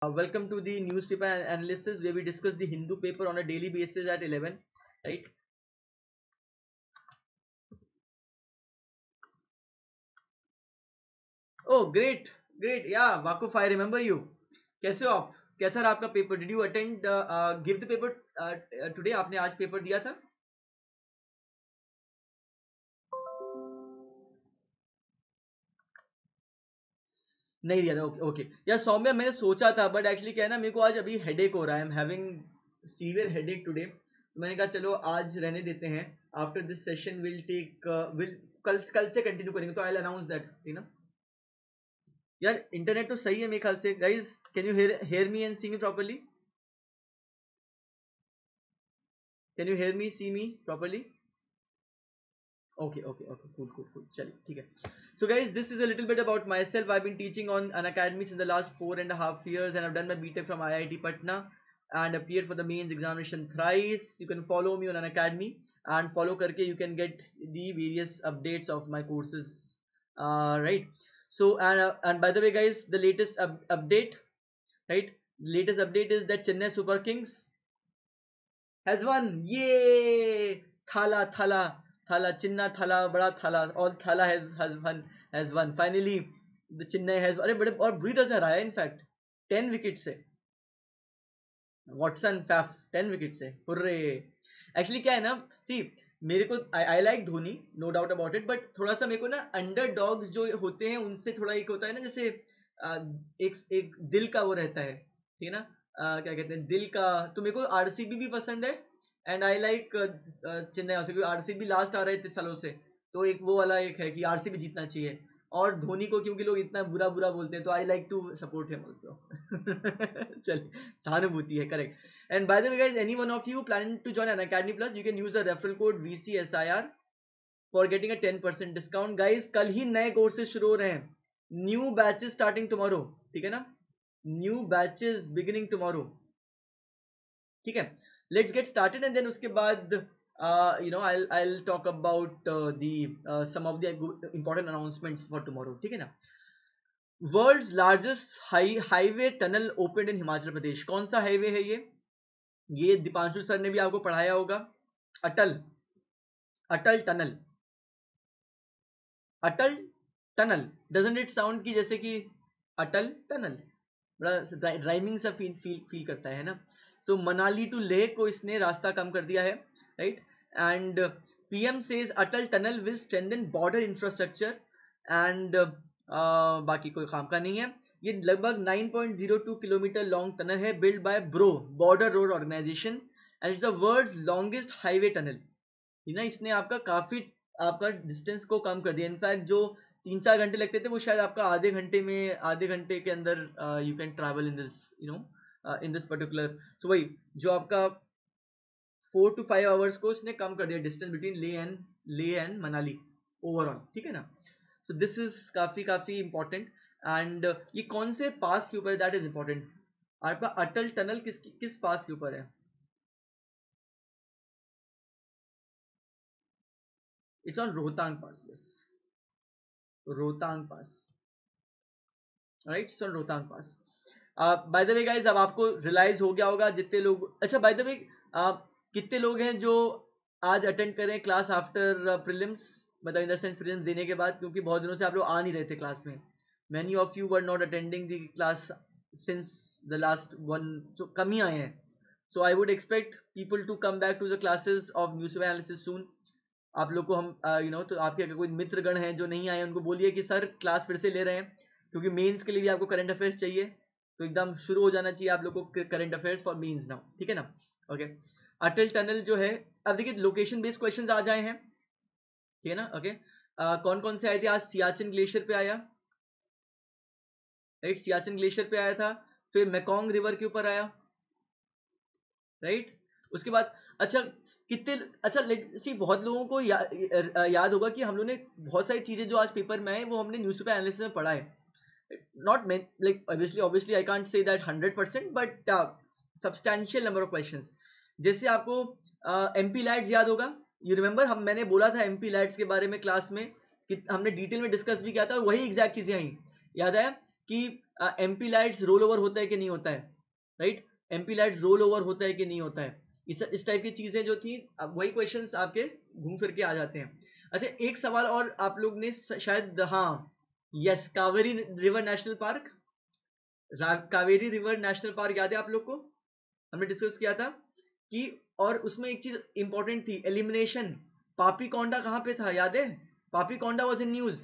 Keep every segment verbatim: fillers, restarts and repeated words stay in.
Welcome to the newspaper analysis where we discuss the Hindu paper on a daily basis at eleven, right? Oh, great, great. Yeah, Wakuf, I remember you. कैसे हो आप? कैसा रहा आपका paper? Did you attend, uh, uh, give the paper uh, uh, today? आपने आज paper दिया था? नहीं दिया था. Okay okay. या सौम्या, मैंने सोचा था बट एक्चुअली क्या है ना, मेरे को आज अभी हेडेक हो रहा है. I am having severe headache today. तो मैंने कहा चलो आज रहने देते हैं. After this session will take will कल कल से कंटिन्यू करेंगे. तो I will announce that, you know. यार इंटरनेट तो सही है मेरे ख्याल से. Guys, can you hear hear me and see me properly? Can you hear me, see me properly? Okay, okay, okay, cool, cool, cool. चलिए, ठीक है. So guys, this is a little bit about myself. I've been teaching on an academy since the last four and a half years, and I've done my B Tech from I I T Patna and appeared for the mains examination thrice. You can follow me on an academy and follow करके you can get the various updates of my courses. Uh, right. So and uh, and by the way, guys, the latest up update, right? Latest update is that Chennai Super Kings has won. Yay! Thala, Thala, Thala, Chinna, Thala, Bada Thala. All Thala has has won. Has won. Finally, the Chennai has. अरे बड़े और बुरी तरह से हराया in fact. Ten wicket से. Watson Faf ten wicket से. Hurray. Actually क्या है ना, सी मेरे को I I like Dhoni, no doubt about it, but थोड़ा सा मेरे को ना अंडर डॉग्स जो होते हैं उनसे थोड़ा एक होता है ना, जैसे आ, एक एक दिल का वो रहता है, ठीक है ना. आ, क्या कहते हैं, दिल का. तो मेरे को आरसीबी भी पसंद है and I like Chennai also, क्योंकि आरसीबी लास्ट आ रहे थे सालों से. तो एक वो वाला एक है कि आरसीबी जीतना चाहिए. और धोनी को क्योंकि लोग इतना बुरा बुरा बोलते हैं, तो I like to support him also. चलिए, सहानुभूति है, correct. And by the way, guys, any one of you planning to join an Academy Plus, you can use the referral code V C S I R for getting a ten percent discount. Guys, कल ही नए courses शुरू हो रहे हैं. New batches starting tomorrow. ठीक है ना? New batches beginning tomorrow. ठीक है? Let's get started and then उसके बाद uh, you know I'll I'll talk about uh, the uh, some of the important announcements for tomorrow. ठीक है ना? World's largest high highway tunnel opened in Himachal Pradesh. कौन सा highway है ये? ये दीपांशु सर ने भी आपको पढ़ाया होगा. Atal Atal tunnel. Atal tunnel. Doesn't it sound की जैसे कि अटल टनल बड़ा राइमिंग सा फील फील फील करता है ना. सो मनाली टू लेह को इसने रास्ता कम कर दिया है, right. And PM says Atal tunnel will strengthen border infrastructure and बाकी कोई काम का नहीं है. ये लगभग nine point zero two kilometre long tunnel है, build by BRO border road organisation, and it's the world's longest highway tunnel. ना इसने आपका काफी आपका डिस्टेंस को कम कर दिया. इनफैक्ट जो तीन चार घंटे लगते थे वो शायद आपका आधे घंटे में आधे घंटे के अंदर you can travel in this, you know, in this particular. So वही जो आपका फोर टू फाइव आवर्स को इसने कम कर दिया distance between Leh and Leh and Manali overall. ठीक है ना. सो दिस इज काफी काफी इंपॉर्टेंट. एंड ये कौन से पास के ऊपर है, दैट इज इंपॉर्टेंट. आपका अटल टनल किस किस पास के ऊपर है? It's on Rohtang pass. Yes, Rohtang pass, right. So Rohtang pass. By the way guys, अब आपको रियलाइज हो गया होगा जितने लोग. अच्छा, बाय द वे, कितने लोग हैं जो आज अटेंड करें क्लास आफ्टर प्रीलिम्स, मतलब इन द सेंस प्रीलिम्स देने के बाद, क्योंकि बहुत दिनों से आप लोग आ नहीं रहे थे क्लास में. Many of you were not attending the class since the last one. So कम ही आए हैं. So I would expect people to come back to the classes of newspaper analysis soon. आप लोग को हम यू नो तो आपके अगर कोई मित्रगण हैं जो नहीं आए, उनको बोलिए कि सर क्लास फिर से ले रहे हैं, क्योंकि मेंस के लिए भी आपको करंट अफेयर्स चाहिए. तो एकदम शुरू हो जाना चाहिए आप लोग को current affairs for mains now. ठीक है ना. ओके. अटल टनल जो है, अब देखिए लोकेशन बेस्ड क्वेश्चंस आ जाए हैं. ठीक है ना. ओके. कौन कौन से आए थे आज? सियाचिन ग्लेशियर पे आया, राइट. सियाचिन ग्लेशियर पे आया था. फिर मेकोंग रिवर के ऊपर आया, राइट. उसके बाद अच्छा कितने अच्छा सी बहुत लोगों को या, याद होगा कि हम लोगों ने बहुत सारी चीजें जो आज पेपर में आए वो हमने न्यूज़पेपर एनालिसिस में पढ़ा है. Not meant like obviously obviously I can't say that hundred percent, but uh, substantial number of questions. जैसे आपको एमपी uh, लैट्स याद होगा. यू रिमेंबर हम मैंने बोला था एमपी लैट्स के बारे में क्लास में कि हमने डिटेल में डिस्कस भी किया था, वही एग्जैक्ट चीजें आई. याद है कि एमपी लाइट्स रोल ओवर होता है कि नहीं होता है, right, MP lights roll over होता है कि नहीं होता है, इस इस टाइप की चीजें जो थी, अब वही क्वेश्चंस आपके घूम फिर के आ जाते हैं। अच्छा, एक सवाल और आप लोग ने शायद, हाँ, yes, Kaveri river national park, Kaveri river national park याद है आप लोग को, हमने डिस्कस किया था कि, और उसमें एक चीज इंपॉर्टेंट थी, एलिमिनेशन, पापी कोंडा कहां पे था याद है, पापी कोंडा वॉज इन न्यूज,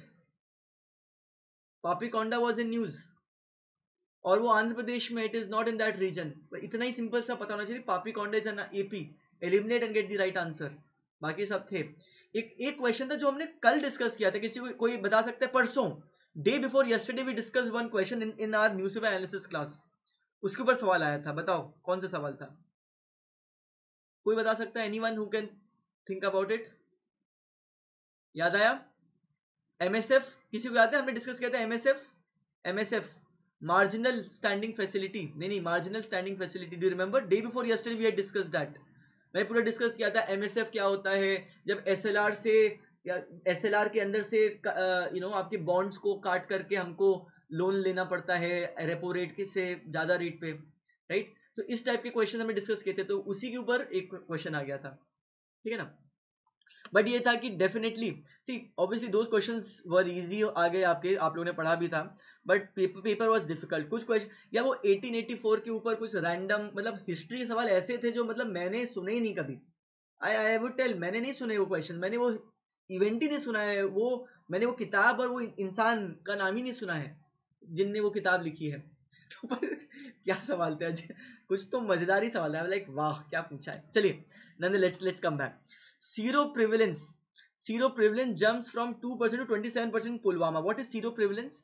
पापी कोंडा वॉज इन न्यूज, और वो आंध्र प्रदेश में, it is not in that region. इतना ही सिंपल सा पता होना चाहिए, Papi Konda is an AP, eliminate and get the right answer, बाकी सब थे। एक एक क्वेश्चन था जो हमने कल डिस्कस किया था, किसी को कोई बता सकता है, परसों, day before yesterday we discuss one question in in our newspaper analysis class, उसके ऊपर सवाल आया था, बताओ कौन सा सवाल था, कोई बता सकता है, anyone who can think about it, याद आया? एमएसएफ, किसी को याद है, हमने डिस्कस किया था MSF, MSF, marginal standing facility, नहीं नहीं marginal standing facility, do you remember, day before yesterday we had discussed that, मैंने पूरा डिस्कस किया था एमएसएफ क्या होता है, जब एसएलआर से, या एसएलआर के अंदर से यू नो आपके बॉन्ड्स को काट करके हमको लोन लेना पड़ता है रेपो रेट के से ज्यादा रेट पे, राइट, तो इस टाइप के क्वेश्चन हमने डिस्कस किए थे, तो उसी के ऊपर एक क्वेश्चन आ गया था, ठीक है ना। बट ये था कि definitely, see obviously those questions were easy आ गए आपके, आप लोगों ने पढ़ा भी था, but paper paper was difficult, कुछ क्वेश्चन, या वो एटीन एटी फोर के ऊपर कुछ रैंडम, मतलब हिस्ट्री के सवाल ऐसे थे जो मतलब मैंने सुने ही नहीं कभी, आई आई वुड टेल, मैंने नहीं सुने वो क्वेश्चन, मैंने वो इवेंट ही नहीं सुना है, वो मैंने वो किताब और वो इंसान का नाम ही नहीं सुना है जिनने वो किताब लिखी है। तो पर क्या सवाल थे आज, कुछ तो मजेदार ही सवाल है, लाइक वाह क्या पूछा है। चलिए, नंदे let's let's come back, seroprevalence, seroprevalence jumps from two percent to twenty seven percent Pulwama, what is seroprevalence?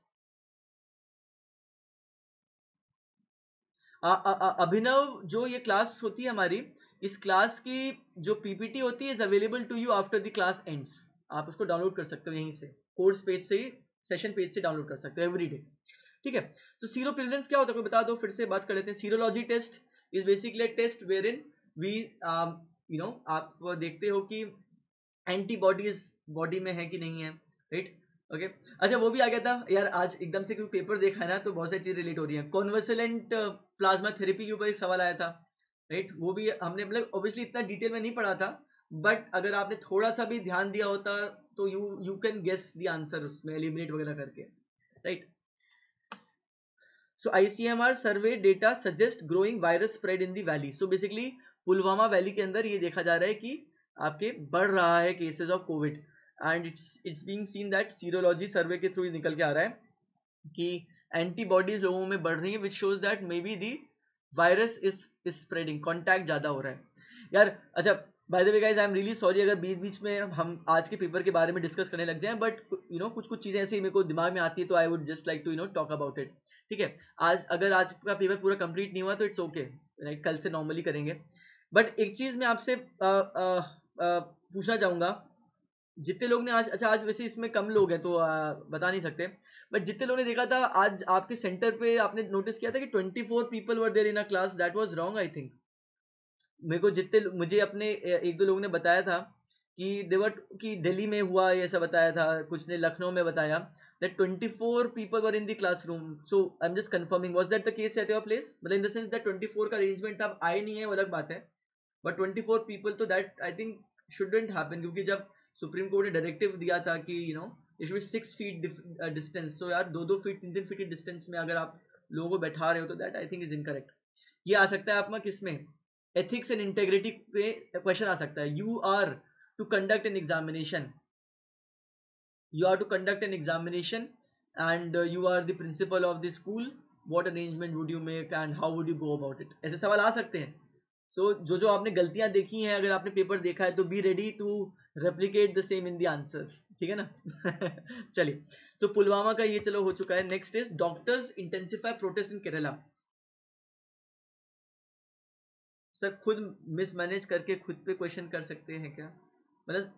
Abhinav, जो ये क्लास होती है हमारी, इस क्लास की जो पीपीटी होती है is available to you after the class ends, आप उसको डाउनलोड कर सकते हो यहीं से, कोर्स पेज से ही, सेशन पेज से डाउनलोड कर सकते हो एवरी डे, ठीक है। तो सीरो प्रिविलेंस क्या होता है, कोई बता दो, फिर से बात कर लेते हैं। Serology test is basically test wherein we you know आप देखते हो कि एंटीबॉडीज बॉडी में है कि नहीं है, राइट, ओके। अच्छा, वो भी आ गया था यार आज एकदम से, क्योंकि पेपर देखा है ना तो बहुत सारी चीज रिलेट हो रही है, कॉन्वल्सेंट प्लाज्मा थेरेपी के ऊपर एक सवाल आया था, राइट, वो भी हमने मतलब ऑब्वियसली इतना डिटेल में नहीं पढ़ा था, बट अगर आपने थोड़ा सा भी ध्यान दिया होता तो you you can guess the answer उसमें एलिमिनेट वगैरह करके, right. So ICMR survey data suggest growing virus spread in the valley, so basically Pulwama valley के अंदर ये देखा जा रहा है कि आपके बढ़ रहा है cases of covid, and it's it's being seen that serology survey के थ्रू निकल के आ रहा है कि एंटीबॉडीज लोगों में बढ़ रही है, which shows that maybe the virus is is spreading, contact ज्यादा हो रहा है यार। अच्छा, by the way guys, I am really sorry अगर बीच बीच में हम आज के पेपर के बारे में डिस्कस करने लग जाएं, बट यू नो कुछ कुछ चीजें ऐसी मेरे को दिमाग में आती है, तो I would just like to you know talk about it, ठीक है। आज अगर आज का पेपर पूरा कंप्लीट नहीं हुआ तो इट्स ओके, राइट, कल से नॉर्मली करेंगे। बट एक चीज मैं आपसे पूछना चाहूंगा, जितने लोग ने आज, अच्छा आज वैसे इसमें कम लोग हैं तो आ, बता नहीं सकते, बट जितने लोगों ने देखा था आज आपके सेंटर पे, आपने नोटिस किया था कि twenty four people were there in a class, that was wrong I think. मेरे को जितने, मुझे अपने एक दो लोगों ने बताया था कि देवर, कि दिल्ली में हुआ ये सब बताया था, कुछ ने लखनऊ में बताया, that twenty-four people were in the classroom, so I'm just confirming, was that the case at your place, मतलब in the sense that twenty-four का arrangement आप आए नहीं है वो अलग बात है, बट twenty-four people तो that I think shouldn't happen, क्योंकि जब सुप्रीम कोर्ट ने डायरेक्टिव दिया था कि you know it should be six feet distance, तो यार दो दो फीट तीन तीन फीट डिस्टेंस में अगर आप लोगों को बैठा रहे हो तो that I think is incorrect. ये आ सकता है आपका किसमें, एथिक्स एंड इंटेग्रिटी पे क्वेश्चन आ सकता है, you are to conduct an examination, you are to conduct an examination and uh, you are the principal of the school, what arrangement would you make and how would you go about it, ऐसे सवाल आ सकते हैं। सो so, जो जो आपने गलतियां देखी हैं, अगर आपने पेपर देखा है तो be ready to replicate the same in the answer, ठीक है ना। चलिए, तो पुलवामा का ये चलो हो चुका है। Next is doctors intensify protest in Kerala, सर खुद मिसमैनेज करके खुद पे क्वेश्चन कर सकते हैं क्या, मतलब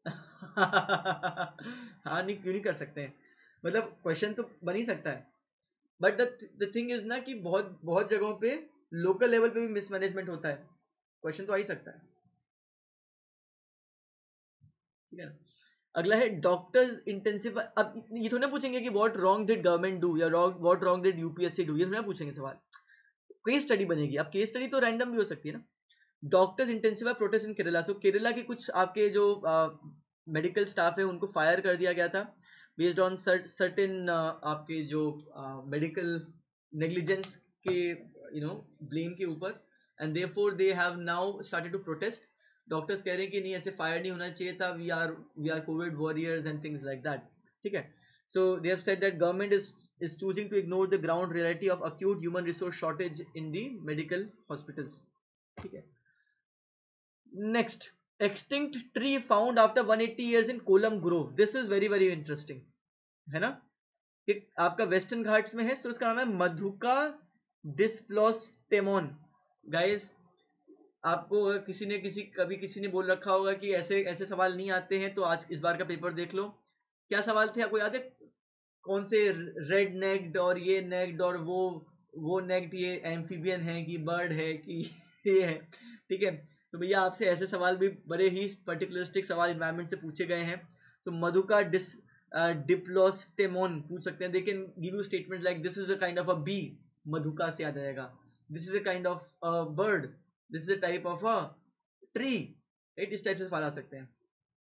हाँ, नहीं क्यों नहीं कर सकते हैं, मतलब क्वेश्चन तो बन ही सकता है, बट द थिंग इज ना कि बहुत बहुत जगहों पे लोकल लेवल पे भी मिसमैनेजमेंट होता है, क्वेश्चन तो आ ही सकता है, ठीक है ना। अगला है डॉक्टर्स इंटेंसिफाई। अब ये थोड़ा पूछेंगे कि what wrong did government do या what wrong did UPSC do, ये थोड़ा पूछेंगे सवाल। केस स्टडी बनेगी। अब केस स्टडी तो रैंडम भी हो सकती है ना। Doctors intensify protest in Kerala. So Kerala के कुछ आपके जो मेडिकल स्टाफ है उनको फायर कर दिया गया था बेस्ड ऑन सर्टेन आपके जो मेडिकल नेग्लिजेंस के यू नो ब्लेम के ऊपर, and therefore they have now started to protest. Doctors कह रहे हैं कि नहीं, ऐसे फायर नहीं होना चाहिए था, we are we are covid warriors and things like that. ठीक है, so they have said that government is is choosing to ignore the ground reality of acute human resource shortage in the medical hospitals. ठीक है, next, extinct tree found after one hundred eighty years in Kolam Grove. This is very very interesting, है ना। एक आपका western Ghats में है, so उसका नाम है मधुका डिस्प्लोस्टेमोन। गाइस, आपको किसी ने किसी कभी किसी ने बोल रखा होगा कि ऐसे ऐसे सवाल नहीं आते हैं, तो आज इस बार का पेपर देख लो। क्या सवाल थे आपको याद है? कौन से रेड नेक्ड और ये नेक्ड और वो वो नेक्ड, ये एम्फीबियन है कि बर्ड है कि ये है। ठीक है, तो भैया आपसे ऐसे सवाल भी बड़े ही पर्टिकुलरिस्टिक सवाल इन्वायरमेंट से पूछे गए हैं। तो मधुका डिस डिप्लोस्टेमोन पूछ सकते हैं। They can give you statement like this is a kind of a bee, Madhuca से याद आएगा। This is a kind of a bird, this is a type of a tree. Right, इस टाइप से सवाल आ सकते हैं।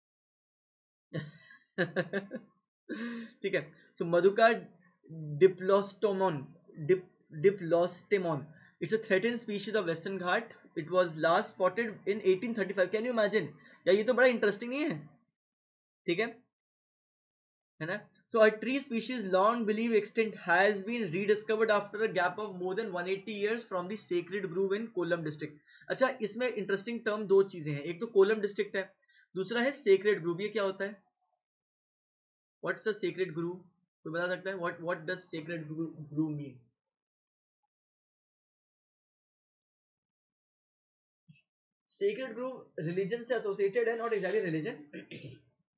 ठीक है, so Madhuca diplostemon dip diplostemon, it's a threatened species of western ghat. It was last spotted in eighteen thirty-five. Can you imagine? यार ये तो बड़ा इंटरेस्टिंग नहीं है? ठीक है है ना। So a tree species long believed extinct has been rediscovered after a gap of more than one hundred eighty years from the sacred grove in Kollam district. अच्छा, इसमें इंटरेस्टिंग टर्म दो चीजें हैं, एक तो कोलम डिस्ट्रिक्ट है, दूसरा है सेक्रेड ग्रूव। ये क्या होता है? What's the sacred grove? कोई बता सकता है? What what does sacred grove mean? Sacred grove religion से एसोसिएटेड है, not exactly religion.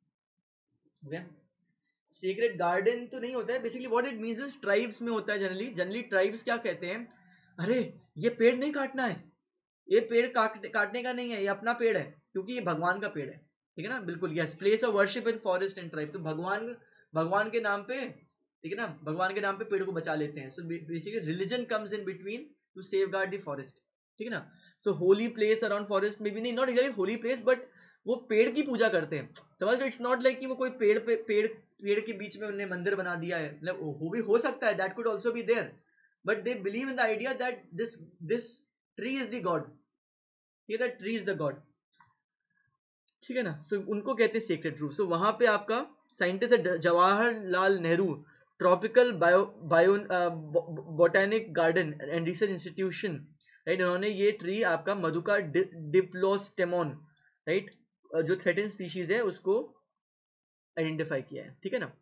Secret garden तो नहीं होता है। Basically what it means is tribes में होता है जनरली। जनरली ट्राइब्स क्या कहते हैं, अरे ये पेड़ नहीं काटना है, ये पेड़ काट काटने का नहीं है, ये अपना पेड़ है क्योंकि ये भगवान का पेड़ है। ठीक है ना, बिल्कुल। Yes, place of worship in forest and tribe. तो भगवान भगवान के नाम पे, ठीक है ना, भगवान के नाम पे पेड़ को बचा लेते हैं। So basically religion comes in between to safeguard the forest. ठीक है ना। So holy place around forest में भी नहीं, not exactly holy place, but वो पेड़ की पूजा करते हैं। समझ लो, इट्स नॉट लाइक कि वो कोई पेड़ पे पेड़ पेड़ के बीच में उन्हें मंदिर बना दिया है। मतलब वो भी हो सकता है, that could also be there, but they believe in the idea that this this tree is the god. ये that tree is the god. ठीक है ना। सो so, उनको कहते हैं सेक्रेड ग्रूव। सो वहां पे आपका साइंटिस्ट है Jawaharlal Nehru tropical bio bio botanic garden and research institution, right. उन्होंने ये ट्री आपका मधुका डिप्लोस्टेमोन, राइट, जो थ्रेटेन स्पीशीज है उसको आइडेंटिफाई किया है। ठीक है ना।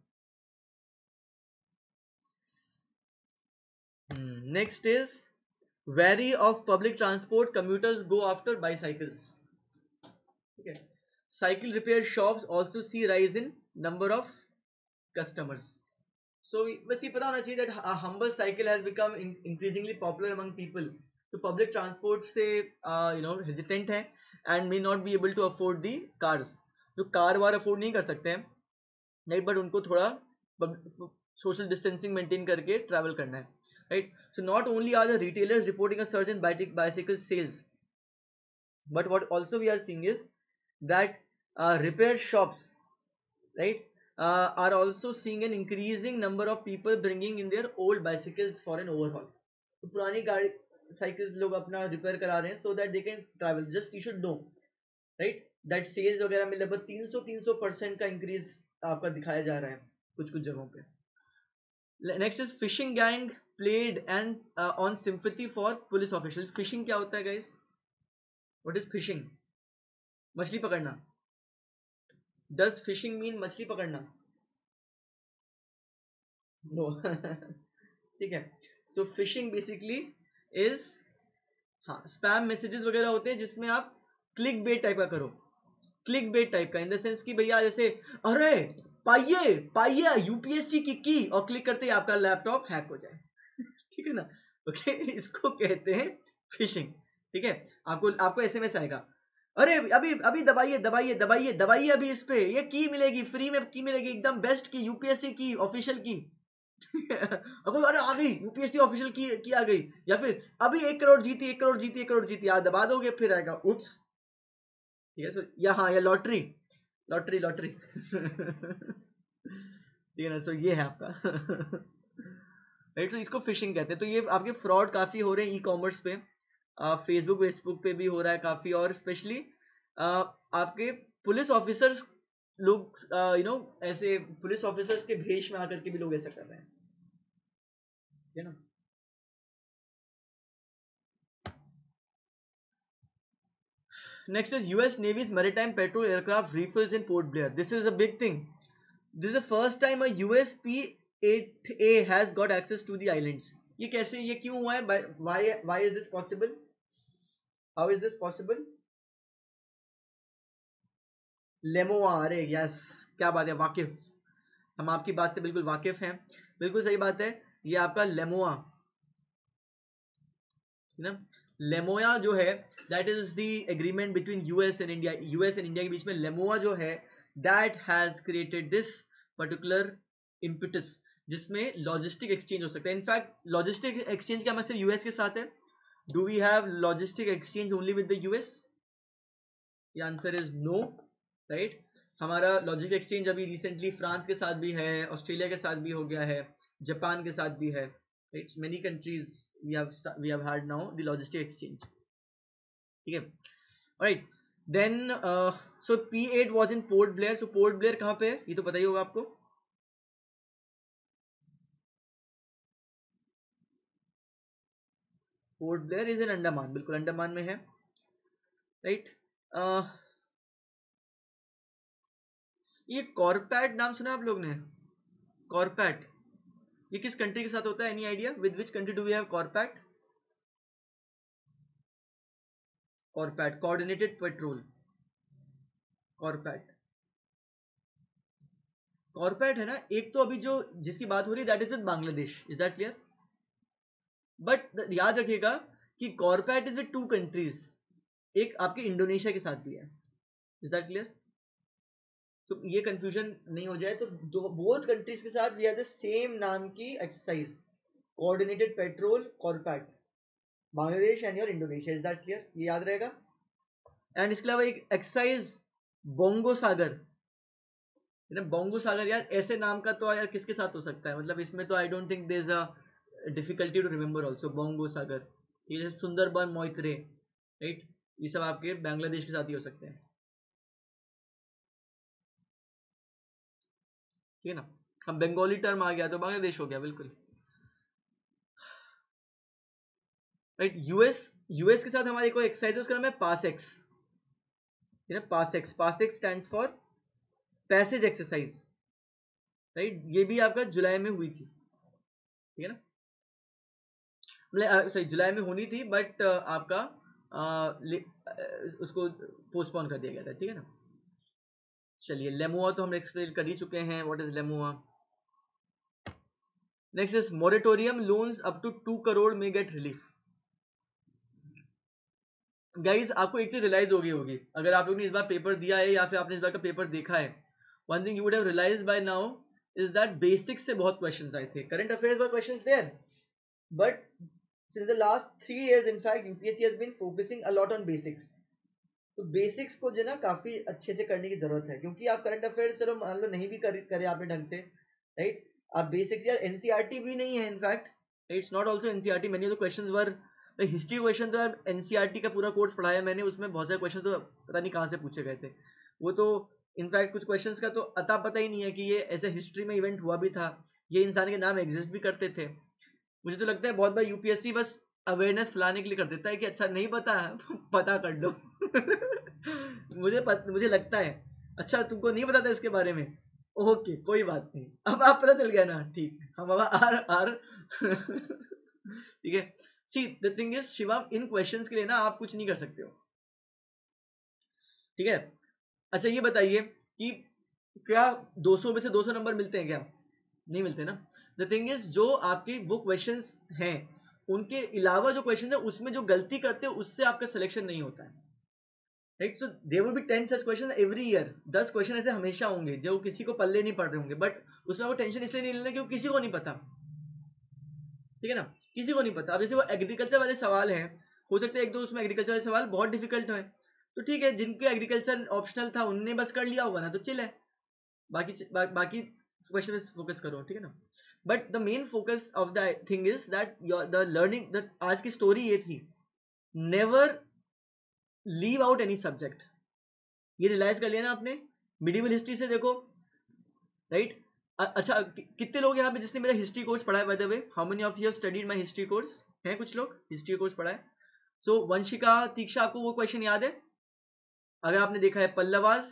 Next is wary of public transport commuters go after bicycles. ठीक है, cycle repair shops also see rise in number of customers. So बस ये पता होना चाहिए that a humble cycle has become in, increasingly popular among people. तो public transport से uh, you know hesitant है and may not be able to afford the cars. जो car वार अफोर्ड नहीं कर सकते हैं, नहीं, बट उनको थोड़ा सोशल डिस्टेंसिंग मेंटेन करके ट्रैवल करना है, right. So not only are the retailers reporting a surge in bicycle sales, but what also we are seeing is that uh, repair shops, right, uh, are also seeing an increasing number of people bringing in their old bicycles for an overhaul. तो पुरानी गाड़ी cycles लोग अपना repair करा रहे हैं so that they can travel. Just you should know, right, that sales वगैरह में लगभग तीन सौ तीन सौ परसेंट का इंक्रीज आपका दिखाया जा रहा है कुछ कुछ जगहों पे। Next is phishing gang played and on sympathy for police official. Phishing क्या होता है गाइस? What is fishing? मछली पकड़ना। डज फिशिंग मीन मछली पकड़ना? नो। ठीक है, सो फिशिंग बेसिकली इज, हाँ, स्पैम मैसेजेस वगैरह होते हैं जिसमें आप क्लिक बेट टाइप का करो। क्लिक बेट टाइप का इन द सेंस कि भैया जैसे अरे पाइए पाइए यूपीएससी की की और क्लिक करते ही आपका लैपटॉप हैक हो जाए। ठीक है ना। ओके, इसको कहते हैं फिशिंग। ठीक है, आपको आपको एसएमएस आएगा, अरे अभी अभी दबाइए दबाइए दबाइए दबाइए अभी इस पे, ये की मिलेगी फ्री में, की मिलेगी एकदम बेस्ट की, यूपीएससी की ऑफिशियल की। अब अरे आ गई यूपीएससी ऑफिशियल की की आ गई, या फिर अभी एक करोड़ जीती, एक करोड़ जीती, एक करोड़ जीती, आप दबा दोगे फिर आएगा उप्स। ठीक है सो या हाँ या लॉटरी, लॉटरी लॉटरी। ठीक है ना, सो ये है आपका। राइट, तो इसको फिशिंग कहते हैं। तो ये आपके फ्रॉड काफी हो रहे हैं ई कॉमर्स पे, फेसबुक फेसबुक पे भी हो रहा है काफी, और स्पेशली आपके पुलिस ऑफिसर्स लोग, यू नो ऐसे पुलिस ऑफिसर्स के भेष में आकर के भी लोग ऐसा कर रहे हैं, है ना। Next is U S Navy's maritime patrol aircraft refills in Port Blair. This is a big thing. This is the first time a U S P eight A has got access to the islands. ये कैसे, ये क्यों हुआ है? Why why is this possible? How is this possible? LEMOA, अरे yes, क्या बात है, वाकिफ, हम आपकी बात से बिल्कुल वाकिफ हैं, बिल्कुल सही बात है। ये आपका लेमोआ, है ना, लेमोया जो है, that is the agreement between US and India, US and India के बीच में लेमोआ जो है, that has created this particular impetus, जिसमें लॉजिस्टिक एक्सचेंज हो सकता है। इनफैक्ट लॉजिस्टिक एक्सचेंज क्या सिर्फ यूएस के साथ है? Do we have logistic exchange only with the US? ये आंसर इज नो, राइट। हमारा लॉजिस्टिक एक्सचेंज अभी रिसेंटली फ्रांस के साथ भी है, ऑस्ट्रेलिया के साथ भी हो गया है, जापान के साथ भी है, right, many countries we have we have had now the logistic exchange, ठीक है, right. Then so P eight was in Port Blair, so Port Blair कहाँ पे है ये तो पता ही होगा आपको। Port Blair is in Andaman, बिल्कुल अंडमान में है, राइट। uh, ये कॉर्पैट नाम सुना आप लोग ने? कॉर्पैट, ये किस कंट्री के साथ होता है? Any idea with which country do we have CORPAT? CORPAT, coordinated patrol, CORPAT, CORPAT है ना। एक तो अभी जो जिसकी बात हो रही है that is with Bangladesh, is that clear? But याद रखिएगा कि CORPAT is with two countries, एक आपके इंडोनेशिया के साथ भी है, इज दैट क्लियर? तो ये कंफ्यूजन नहीं हो जाए, तो दो बोथ कंट्रीज के साथ वी हैव द सेम नाम की exercise, coordinated patrol CORPAT, Bangladesh and your Indonesia, is that clear? ये याद रहेगा। एंड इसके अलावा एक एक्सरसाइज बोंगो सागर, ना बोंगो सागर, यार ऐसे नाम का तो यार किसके साथ हो सकता है, मतलब इसमें तो I don't think there is a difficulty to remember also Bongo Sagar. ये सुंदरबन मोइत्रे, राइट, ये सब आपके बांग्लादेश के साथ ही हो सकते हैं, ठीक है ना। हम बंगाली टर्म आ गया तो बांग्लादेश हो गया, बिल्कुल राइट। यूएस, यूएस के साथ हमारी कोई एक्सरसाइज है, उसका नाम है पास एक्स, है ना, PASSEX, PASSEX stands for passage exercise, right. ये भी आपका जुलाई में हुई थी, ठीक है ना, मतलब सॉरी जुलाई में होनी थी बट आपका आ, ले, आ, उसको पोस्टपोन कर दिया गया था, ठीक है ना। चलिए लेमुआ तो हम एक्सप्लेन कर ही चुके हैं, what is LEMOA. Next is moratorium loans up to to crore में गेट रिलीफ। गाइज आपको एक चीज रियलाइज हो गई होगी अगर आप लोगों ने इस बार पेपर दिया है या फिर आपने इस बार का पेपर देखा है, one thing you would have realise by now is that basics से बहुत क्वेश्चंस आए थे, current affairs were questions there, but since the last three years in fact U P S C has been focusing a lot on basics, तो basics को जो ना काफी अच्छे से करने की जरूरत है, क्योंकि आप करंट अफेयर्स चलो मान लो नहीं भी कर, करे आपने ढंग से, राइट, आप बेसिक्स, यार एनसीईआरटी भी नहीं है in fact, it's not also NCERT, मैंने तो क्वेश्चंस वर हिस्ट्री क्वेश्चन तो यार एनसीईआरटी का पूरा कोर्स पढ़ाया मैंने, उसमें बहुत सारे क्वेश्चन तो पता नहीं कहाँ से पूछे गए थे, वो तो इनफैक्ट कुछ क्वेश्चंस का तो अता पता ही नहीं है कि ये ऐसे हिस्ट्री में इवेंट हुआ भी था, ये इंसान के नाम एग्जिस्ट भी करते थे। मुझे तो लगता है बहुत बार यूपीएससी बस अवेयरनेस फैलाने के लिए कर देता है कि अच्छा नहीं पता पता कर लो। मुझे पत, मुझे लगता है, अच्छा तुमको नहीं पता था इसके बारे में, ओके कोई बात नहीं, अब आप पता चल गया ना, ठीक, हम अब आर आर ठीक है। See the thing is Shivam, इन क्वेश्चंस के लिए ना आप कुछ नहीं कर सकते हो, ठीक है। अच्छा ये बताइए कि क्या दो सौ में से दो सौ नंबर मिलते हैं क्या? नहीं मिलते ना। द थिंग इज जो आपकी वो क्वेश्चंस हैं उनके अलावा जो क्वेश्चन है उसमें जो गलती करते हो उससे आपका सिलेक्शन नहीं होता है, right? So there will be ten such question every year, दस क्वेश्चन ऐसे हमेशा होंगे जो किसी को पल्ले नहीं पड़ रहे होंगे, बट उसमें वो टेंशन इसलिए नहीं लेना क्योंकि किसी को नहीं पता, ठीक है ना, किसी को नहीं पता। अब जैसे वो एग्रीकल्चर वाले सवाल हैं, हो सकता है एक दो उसमें एग्रीकल्चर वाले सवाल बहुत डिफिकल्ट है, तो ठीक है, जिनके एग्रीकल्चर ऑप्शनल था उनने बस कर लिया होगा ना, तो चिल है, बाकी बा, बाकी क्वेश्चन में फोकस करो, ठीक है ना। But the main focus of the thing is that the learning, the आज की स्टोरी ये थी, never leave out any subject. ये रियलाइज कर लिया ना आपने, मिडिवल हिस्ट्री से देखो, राइट। अच्छा, कि- कितने लोग यहाँ पे जिसने मेरा हिस्ट्री कोर्स पढ़ा है, by the way, how many of you have studied my history course? हैं कुछ लोग हिस्ट्री कोर्स पढ़ा है? सो so, वंशिका, तीक्षा, आपको वो क्वेश्चन याद है? अगर आपने देखा है पल्लवास,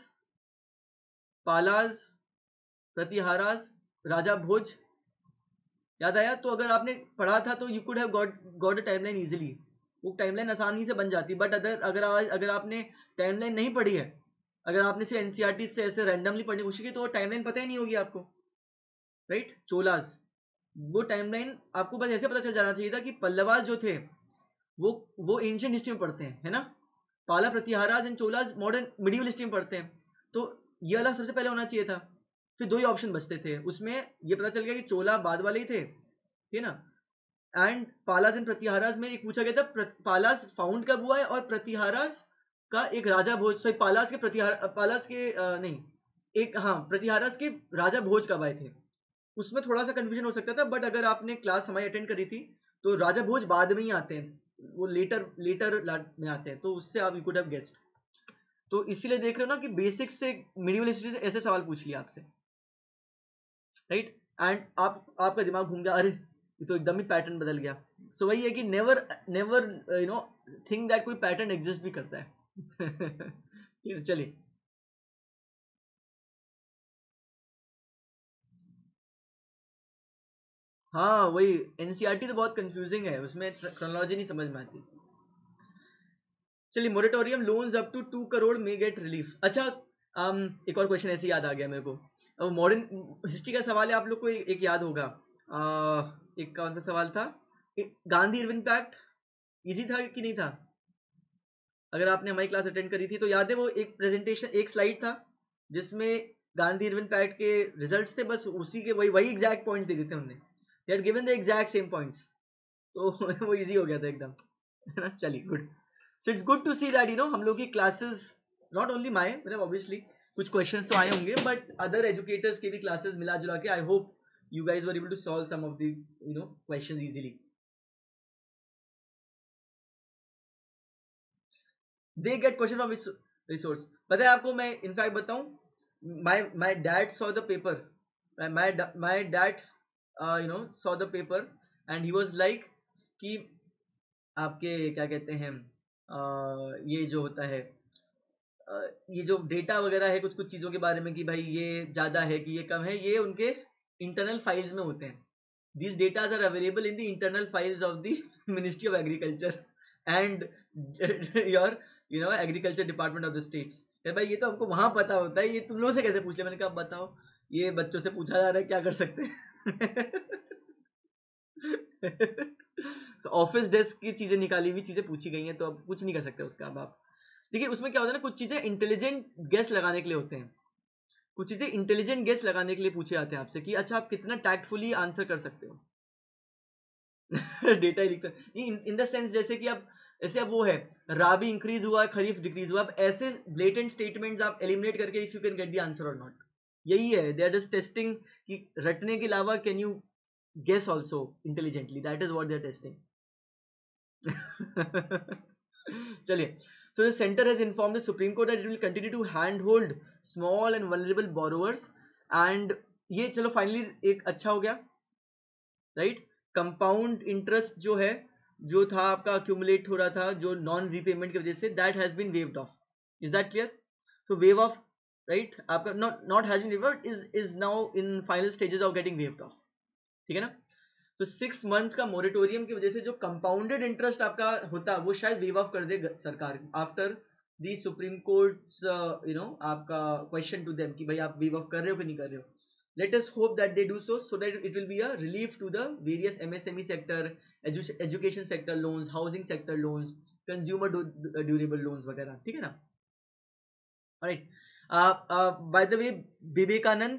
पालास, प्रतिहारास, राजा भोज, याद आया? तो अगर आपने पढ़ा था तो you could have got got a timeline easily, वो टाइमलाइन आसानी से बन जाती। बट अगर अगर आज अगर आपने टाइमलाइन नहीं पढ़ी है, अगर आपने सिर्फ एनसीईआरटी से ऐसे रैंडमली पढ़ने की कोशिश की, तो वो टाइमलाइन पता ही नहीं होगी आपको, राइट? चोलास, वो टाइमलाइन आपको बस ऐसे पता चल जाना चाहिए था कि पल्लवास जो थे वो वो एंशियंट हिस्ट्री में पढ़ते हैं, है ना। Pala, Pratiharas and Cholas modern medieval history में पढ़ते हैं, तो ये वाला सबसे पहले होना चाहिए था। फिर दो ही ऑप्शन बचते थे उसमें, ये पता चल गया कि चोला बाद वाले ही थे, ठीक है ना। एंड पालास एंड प्रतिहारास में एक पूछा गया था, पालास फाउंड कब हुआ है, और प्रतिहारास का एक राजा भोज, सॉरी पालास के प्रतिहार पालास के आ, नहीं, एक, हाँ, प्रतिहारास के राजा भोज कब आए थे, उसमें थोड़ा सा कंफ्यूजन हो सकता था। बट अगर आपने क्लास हमारी अटेंड करी थी, तो राजा भोज बाद में ही आते हैं, वो लेटर लेटर में आते हैं, तो उससे आप यू कुड हैव गेस्ड। तो इसीलिए देख रहे हो ना कि बेसिक्स से मिडिवल हिस्ट्री से ऐसे सवाल पूछ लिया आपसे, राइट। एंड आप आपका दिमाग घूम गया, अरे ये तो एकदम ही पैटर्न बदल गया। सो so, वही है कि never never you know think that कोई पैटर्न एग्जिस्ट भी करता है। चलिए, हाँ वही, एनसीईआरटी तो बहुत कंफ्यूजिंग है, उसमें क्रोनोलॉजी नहीं समझ में आती। चलिए, moratorium loans up to to crore may get relief. अच्छा, um, एक और क्वेश्चन ऐसे याद आ गया मेरे को, अब मॉडर्न हिस्ट्री का सवाल है, आप लोग को एक, एक याद होगा, uh, एक कौन सा सवाल था, एक, गांधी इरविन पैक्ट, इजी था कि नहीं था? अगर आपने हमारी क्लास अटेंड करी थी तो याद है, वो एक प्रेजेंटेशन, एक स्लाइड था जिसमें गांधी इरविन पैक्ट के रिजल्ट्स थे, बस उसी के वही वही एग्जैक्ट पॉइंट्स दे देते हमने, they had given the exact same points, तो वो इजी हो गया था एकदम, है ना। चलिए, good. So it's good to see that you know हम लोग की क्लासेस, नॉट ओनली माय, मतलब ऑब्वियसली कुछ क्वेश्चंस तो आए होंगे, बट अदर एजुकेटर्स के भी क्लासेस मिला जुला के, I hope you guys were able to solve some of the you know questions easily. They get question from resource. पता है आपको, मैं इनफैक्ट बताऊं, my my dad saw the paper, my my dad you know saw the paper, and he was like कि आपके क्या कहते हैं, uh, ये जो होता है, अ, ये जो डेटा वगैरह है कुछ कुछ चीज़ों के बारे में, कि भाई ये ज़्यादा है कि ये कम है, ये उनके इंटरनल फाइल्स में होते हैं। These datas are available in the internal files of the ministry of agriculture and your you know agriculture department of the states. यार भाई, ये तो हमको वहां पता होता है, ये तुम लोगों से कैसे पूछ लिया? मैंने कहा बताओ, ये बच्चों से पूछा जा रहा है, क्या कर सकते हैं। तो ऑफिस डेस्क की चीजें, निकाली हुई चीजें पूछी गई हैं, तो अब कुछ नहीं कर सकते उसका। अब आप देखिए, उसमें क्या होता है ना, कुछ चीजें इंटेलिजेंट गेस लगाने के लिए होते हैं, कुछ चीजें इंटेलिजेंट गेस लगाने के लिए पूछे जाते हैं आपसे, कि अच्छा आप कितना टैक्टफुली आंसर कर सकते हो। डेटा ही लिखते हैं इन द सेंस, जैसे कि अब ऐसे अब वो है, राबी इंक्रीज हुआ, खरीफ डिक्रीज हुआ, अब ऐसे ब्लेटेंट स्टेटमेंट्स आप एलिमिनेट करके if you can get the answer और नॉट, यही है, दे आर जस्ट टेस्टिंग कि रटने के अलावा can you guess also intelligently, that is what they are testing. चलिए, so the center has informed the Supreme Court that it will continue to handhold small and vulnerable borrowers, and ये चलो finally एक अच्छा हो गया, right. Compound interest जो है, जो था आपका अक्यूमुलेट हो रहा था जो नॉन रीपेमेंट की वजह से, that has been waived off. Is that clear? तो वेव ऑफ, राइट, आपका not not has been waived, is is now in final stages of getting waived off, ठीक है ना। तो सिक्स मंथ का मोरेटोरियम की वजह से जो कंपाउंडेड इंटरेस्ट आपका होता, वो शायद वेव ऑफ कर दे सरकार, after the supreme court you know आपका क्वेश्चन टू देम कि भाई आप वेव ऑफ कर रहे हो कि नहीं कर रहे हो। Let us hope that they do so, so that it will be a relief to the various MSME sector, education sector loans, housing sector loans, consumer durable loans वगैरह, ठीक है ना। Right. By the way, Vivekananda,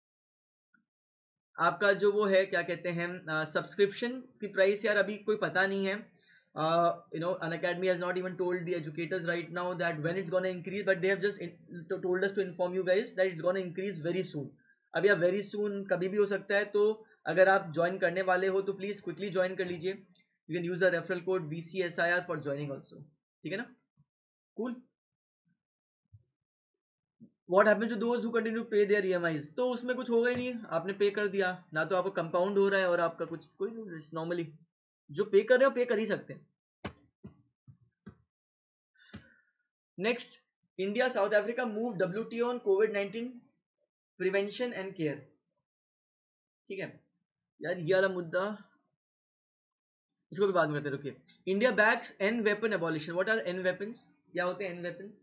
आपका जो वो है क्या कहते हैं सब्सक्रिप्शन की प्राइस यार अभी कोई पता नहीं है. You know Unacademy has not even told the educators right now that when it's gonna increase, but they have just told us to inform you guys that it's gonna increase very soon. अभी आप very soon कभी भी हो सकता है, तो अगर आप ज्वाइन करने वाले हो तो प्लीज क्विकली ज्वाइन कर लीजिए. You can use the referral code V C S I R for joining also. ठीक है ना? Cool. What happens to those who continue pay their EMIs? तो उसमें कुछ होगा ही नहीं, आपने पे कर दिया ना, तो आपका कंपाउंड हो रहा है और आपका कुछ कोई नॉर्मली जो पे कर रहे हो पे कर ही सकते हैं. Next, India South Africa move WTO on COVID nineteen prevention and care. ठीक है यार, ये वाला मुद्दा इसको भी बाद में करते हैं, रुकिए. India backs N weapon abolition. What are N weapons? क्या होते हैं N weapons?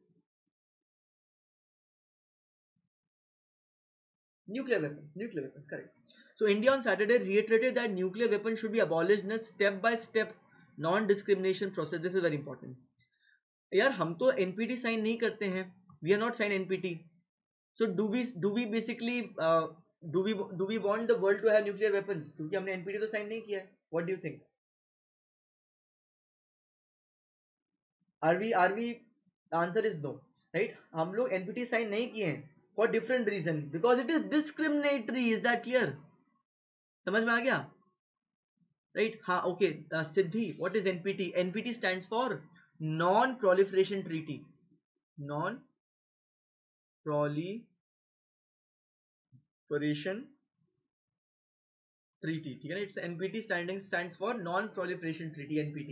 Nuclear weapons, nuclear weapons, correct. So India on Saturday reiterated that nuclear weapons should be abolished in a step-by-step non-discrimination process. This is very important. यार हम तो NPT sign नहीं करते हैं. We are not sign NPT. So do we do we basically do we do we want the world to have nuclear weapons? क्योंकि हमने NPT तो sign नहीं किया है. What do you think? Are we are we answer is no. Right, हम लोग NPT sign नहीं किए हैं for different reason, because it is discriminatory. Is that clear? समझ में आ गया? राइट. हाँ, okay. Siddhi, what is NPT? NPT stands for non proliferation treaty. Non proliferation treaty. ठीक है ना? It's NPT standing stands for non proliferation treaty, NPT.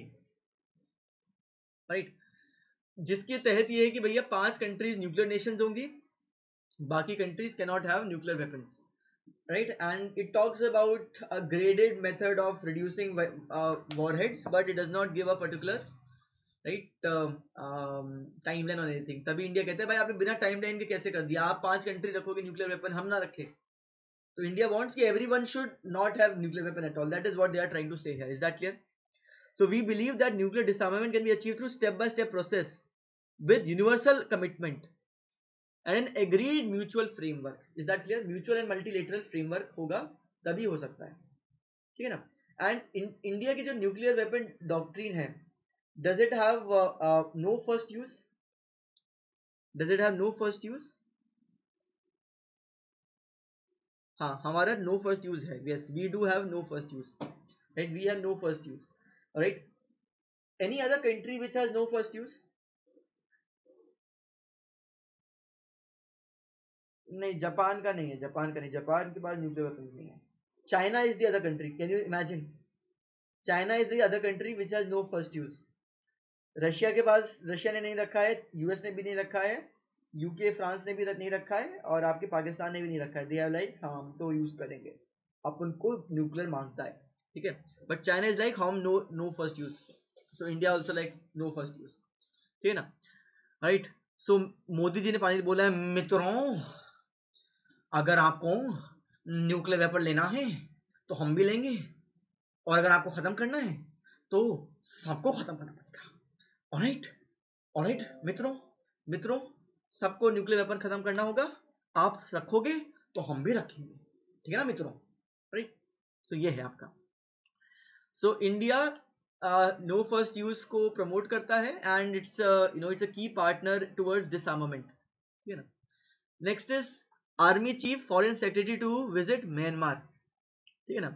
Right. जिसके तहत ये है कि भैया पांच कंट्रीज न्यूक्लियर नेशंस होंगी, बाकी countries can not have nuclear weapons. Right, and it talks about a graded method of reducing uh, warheads, but it does not give a particular right timeline और एनीथिंग. तभी India कहते हैं भाई आपने बिना timeline के कैसे कर दिया, आप पांच कंट्री रखोगे न्यूक्लियर वेपन, हम ना रखें. तो इंडिया वांट्स कि everyone should not have nuclear weapon at all. That is what they are trying to say here. Is that clear? So we believe that nuclear disarmament can be achieve through step by step process with universal commitment and an agreed mutual framework. Is that clear? Mutual and multilateral framework होगा तभी हो सकता है. ठीक है ना? And India की जो न्यूक्लियर वेपन डॉक्ट्रिन है, does it have uh, uh, no first use? Does it have no first use? हाँ, हमारा no first use है. Yes, we do have no first use. Right, we have no first use. Right. Any other country which has no first use? नहीं, Japan का नहीं है. Japan का नहीं. Japan के पास न्यूक्लियर वेपन्स नहीं है. China is the other country. Can you imagine? China is the other country which has no first use. Russia के पास, रशिया ने नहीं रखा है, यूएस ने भी नहीं रखा है, यूके फ्रांस ने भी नहीं रखा है, और आपके पाकिस्तान ने भी नहीं रखा है. दे आर लाइक हम तो यूज करेंगे, अपन को न्यूक्लियर मांगता है. ठीक है. बट चाइना इज लाइक हम no no first use. So India also like no first use. ठीक है ना? राइट. सो मोदी जी ने पानी बोला है, मित्रों अगर आपको न्यूक्लियर वेपन लेना है तो हम भी लेंगे, और अगर आपको खत्म करना है तो सबको खत्म करना पड़ेगा. ऑलराइट, ऑलराइट मित्रों, मित्रों सबको न्यूक्लियर वेपन खत्म करना होगा. आप रखोगे तो हम भी रखेंगे. ठीक है ना मित्रों? राइट. सो ये है आपका. So India no first use को प्रमोट करता है, and it's you know it's a key partner towards disarmament. ठीक है ना? Next is army chief foreign secretary to visit Myanmar. ठीक है ना?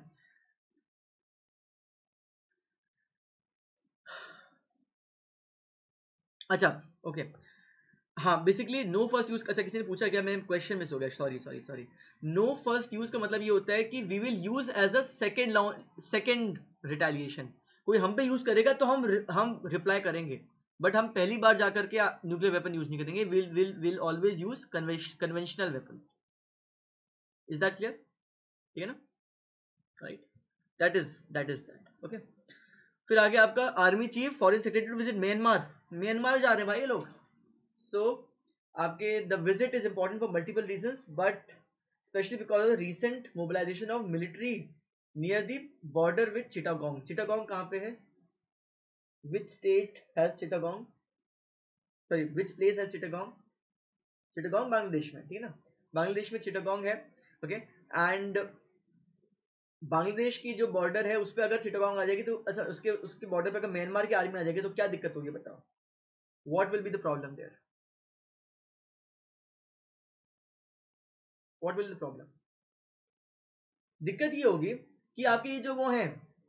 अच्छा, ओके. हाँ, बेसिकली नो फर्स्ट यूज. अच्छा, किसी ने पूछा क्या, मैं क्वेश्चन मिस हो गया, sorry sorry sorry. No first use का मतलब ये होता है कि we will use as a second second retaliation. कोई हम पे यूज करेगा तो हम हम रिप्लाई करेंगे, बट हम पहली बार जाकर के न्यूक्लियर वेपन यूज नहीं करेंगे. Will will will always use conventional weapons. Is that clear? ठीक है ना? Right. That is that is that. Okay. फिर आगे आपका army chief foreign secretary visit Myanmar. Myanmar जा रहे हैं भाई ये लोग. सो so, आपके the visit is important for multiple reasons, but specially because of the recent mobilization of military near the border with Chittagong. Chittagong कहाँ पे है? Which state has Chittagong? Sorry, which place has Chittagong? Chittagong Bangladesh में, ठीक है ना, बांग्लादेश में चिटागोंग है, ओके। एंड बांग्लादेश की जो बॉर्डर है उस पर अगर चिटागोंग आ जाएगी तो अच्छा, उसके उसके बॉर्डर पे अगर म्यांमार की आर्मी आ जाएगी तो क्या दिक्कत होगी बताओ, what will be the problem there, what will the problem? दिक्कत ये होगी कि आपके ये जो वो हैं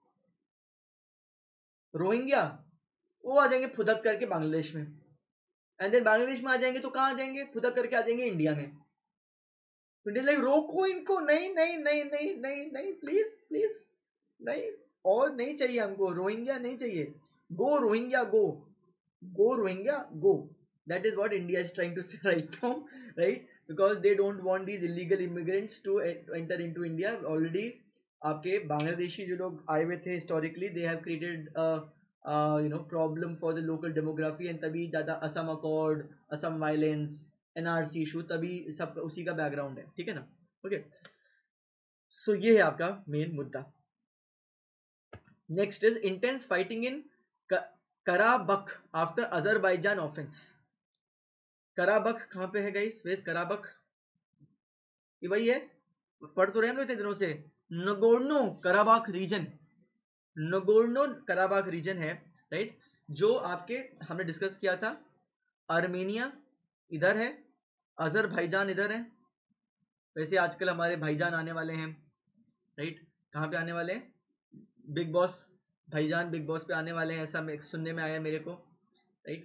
रोहिंग्या, वो आ जाएंगे फुदक करके बांग्लादेश में, एंड देन बांग्लादेश में आ जाएंगे तो कहाँ आ जाएंगे, फुदक करके आ जाएंगे इंडिया में। तो इंडिया लाइक रोको इनको, नहीं नहीं नहीं नहीं नहीं नहीं, प्लीज प्लीज नहीं, और नहीं चाहिए हमको, रोहिंग्या नहीं चाहिए, go Rohingya go, go Rohingya, go. That is what India is trying to say right now, right? Because they don't want these illegal immigrants to enter into India. Already आपके बांग्लादेशी जो लोग आए हुए थे historically, they have created a uh, you know problem for the local demography, and तभी ज़्यादा Assam accord, Assam violence, NRC issue, तभी सब उसी का बैकग्राउंड है, ठीक है ना, ओके। सो ये है आपका मेन मुद्दा। Next is intense fighting in Karabakh after Azerbaijan offense. Karabakh कहाँ पे है गाइस, वेस कराबख, ये वही है, पढ़ तो रहे हम लोग इतने दिनों से, Nagorno Karabakh region, Nagorno Karabakh region है, राइट, जो आपके हमने डिस्कस किया था, आर्मेनिया इधर है, अजरबैजान इधर है। वैसे आजकल हमारे भाईजान आने वाले हैं, राइट, कहाँ पे आने वाले हैं, बिग बॉस, भाईजान बिग बॉस पे आने वाले हैं, ऐसा सुनने में आया मेरे को, राइट।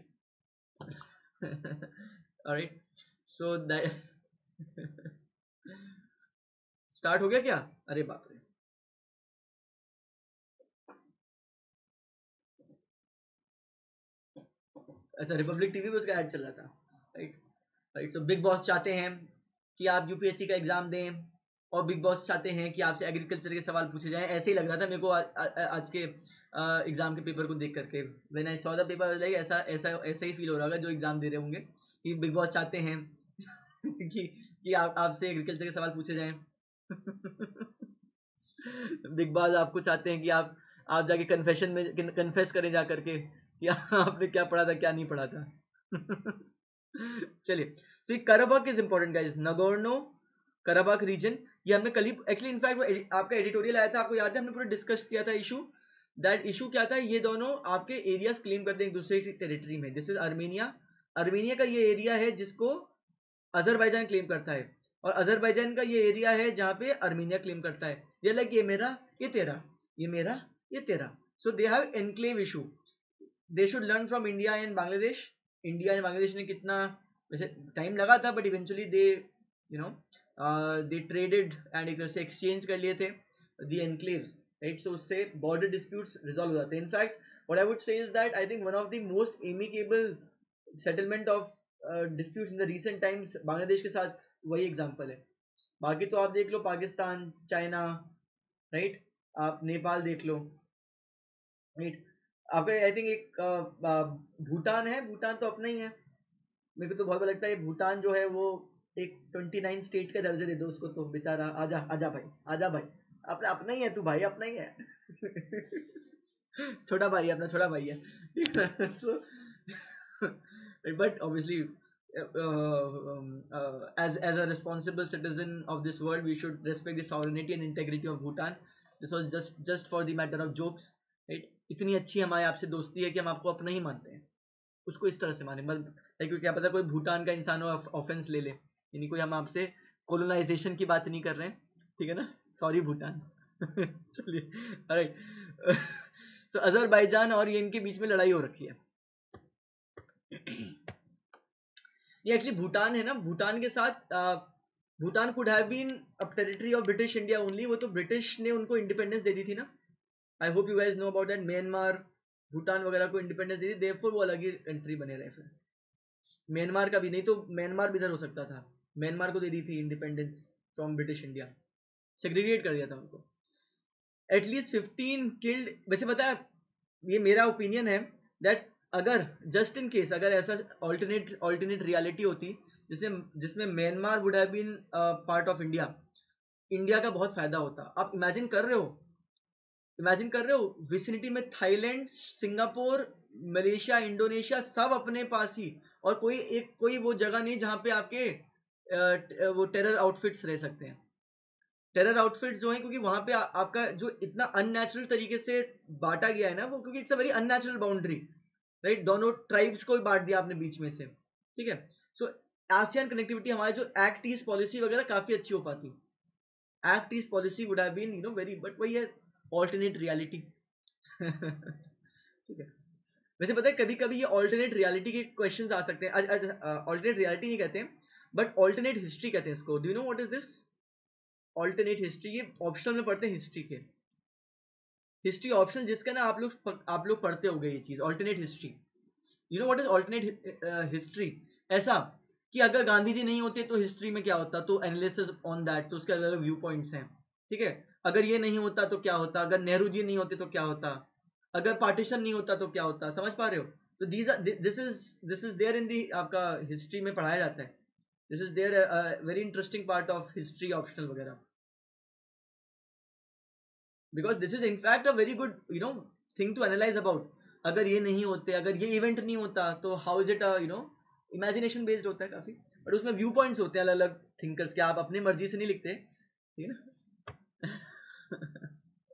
ऑलराइट, सो स्टार्ट हो गया क्या, अरे बाप रे, अच्छा रिपब्लिक टीवी पे उसका ऐड चल रहा था, right, right. So Bigg Boss चाहते हैं कि आप यूपीएससी का एग्जाम दें, और बिग बॉस चाहते हैं कि आपसे एग्रीकल्चर के सवाल पूछे जाएं, ऐसे ही लग रहा था मेरे को आ, आ, आज के एग्जाम के पेपर को देख करके, when I saw the paper like ऐसा ऐसा ऐसा ही फील हो रहा होगा जो एग्जाम दे रहे होंगे, कि बिग बॉस चाहते हैं कि कि आप आपसे एग्रीकल्चर के सवाल पूछे जाएं। बिग बॉस आपको चाहते हैं कि आप आप जाके कन्फेशन में कन्फेस करें जा करके कि आपने क्या पढ़ा था क्या नहीं पढ़ा था। चलिए, so ये Karabakh is important guys, Nagorno Karabakh region, ये हमने कल ही एक्चुअली इनफैक्ट आपका एडिटोरियल आया था, आपको याद है हमने पूरा डिस्कस किया था इशू, दैट इशू क्या था, ये दोनों आपके एरियाज क्लेम करते हैं एक दूसरे की टेरिटरी में, दिस इज आर्मेनिया, आर्मेनिया का ये एरिया है जिसको अजरबैजान क्लेम करता है, और अजरबैजान का ये एरिया है जहाँ पे आर्मेनिया क्लेम करता है, ये लाइक ये मेरा ये तेरा, ये मेरा ये तेरा, so they have enclave issue, they should learn from India and Bangladesh. India and Bangladesh ने कितना, वैसे टाइम लगा था, but eventually they you know they traded and एक तरह से एक्सचेंज कर लिए थे दी एनक्लेव्स, राइट, सो उससे बॉर्डर डिस्प्यूट्स रिजॉल्व हो जाते हैं। In fact what I would say is that I think one of the most amicable settlement of disputes in the recent times Bangladesh के साथ वही एग्जांपल है। बाकी तो आप देख लो पाकिस्तान, चाइना, राइट, आप नेपाल देख लो, राइट, आपका आई थिंक एक अ, अ, भूटान है, भूटान तो अपना ही है, मेरे को तो बहुत लगता है भूटान जो है वो एक ट्वेंटी नाइन स्टेट का दर्जा दे दो उसको तो बेचारा, आजा आजा भाई, आजा भाई, अपना अपना ही है तू भाई, अपना ही है। छोटा भाई है अपना, छोटा भाई है। So but obviously as as a responsible citizen of this world we should respect the sovereignty and integrity of Bhutan. This was just just for the matter of jokes, right? इतनी अच्छी हमारे आपसे दोस्ती है कि हम आपको अपना ही मानते हैं, उसको इस तरह से माने, मतलब लाइक क्या पता कोई भूटान का इंसान हो ऑफेंस ले ले, यानी कोई हम आपसे कोलोनाइजेशन की बात नहीं कर रहे हैं, ठीक है ना, सॉरी भूटान। चलिए, राइट, सो अजरबैजान और ये इनके बीच में लड़ाई हो रखी है। ये एक्चुअली भूटान है ना, भूटान के साथ Bhutan could have been a territory of British India only, वो तो ब्रिटिश ने उनको इंडिपेंडेंस दे दी थी ना, I hope you guys know about that, Myanmar Bhutan वगैरह को इंडिपेंडेंस दे दी, देयरफॉर वो अलग ही कंट्री बने रहे, फिर म्यांमार का भी नहीं तो म्यांमार भी इधर हो सकता था, म्यांमार को दे दी थी independence from British India, segregate कर दिया था उनको। एटलीस्ट फिफ्टीन किल्ड, वैसे पता है ये मेरा ओपिनियन है दैट अगर जस्ट इन केस अगर ऐसा ऑल्टरनेट ऑल्टरनेट रियलिटी होती जिसमें जिसमें Myanmar would have been part of India, India का बहुत फायदा होता। आप इमेजिन कर रहे हो, इमेजिन कर रहे हो विसिनिटी में थाईलैंड, सिंगापुर, मलेशिया, इंडोनेशिया सब अपने पास ही, और कोई एक कोई वो जगह नहीं जहाँ पे आपके अ, वो टेरर आउटफिट्स रह सकते हैं। टेरर आउटफिट्स जो है, क्योंकि वहां पे आ, आपका जो इतना अननेचुरल तरीके से बांटा गया है ना वो, क्योंकि it's a very unnatural boundary, right? दोनों ट्राइब्स को ही बांट दिया आपने बीच में से, ठीक है? सो आसियान कनेक्टिविटी, हमारे जो एक्ट ईस्ट पॉलिसी वगैरह काफी अच्छी हो पाती। Act east policy would have been you know very, but वही है ऑल्टरनेट रियलिटी। ठीक है। वैसे पता है कभी कभी ये ऑल्टरनेट रियलिटी के क्वेश्चंस आ सकते हैं। ऑल्टरनेट रियलिटी नहीं कहते हैं, बट ऑल्टरनेट हिस्ट्री कहते हैं इसको। Do you know what is this alternate history? ये ऑप्शनल में पढ़ते हैं हिस्ट्री के। हिस्ट्री ऑप्शनल जिसका ना आप लोग आप लोग पढ़ते होंगे ये चीज, alternate history. You know what is alternate history? ऐसा कि अगर गांधी जी नहीं होते तो हिस्ट्री में क्या होता, तो एनालिसिस ऑन दैट, तो उसके अलग अलग व्यू पॉइंट्स हैं, ठीक है? अगर ये नहीं होता तो क्या होता, अगर नेहरू जी नहीं होते तो क्या होता, अगर पार्टीशन नहीं होता तो क्या होता, समझ पा रहे हो? तो these this is this is there in the, आपका हिस्ट्री में पढ़ाया जाता है। This is there very interesting part of history optional वगैरह, because this is in fact a very good you know thing to analyse about. अगर ये नहीं होते, अगर ये इवेंट नहीं होता, तो how is it a you know imagination based होता है काफी, बट उसमें व्यू पॉइंट्स होते हैं अलग अलग थिंकर्स के, आप अपनी मर्जी से नहीं लिखते, ठीक है ना?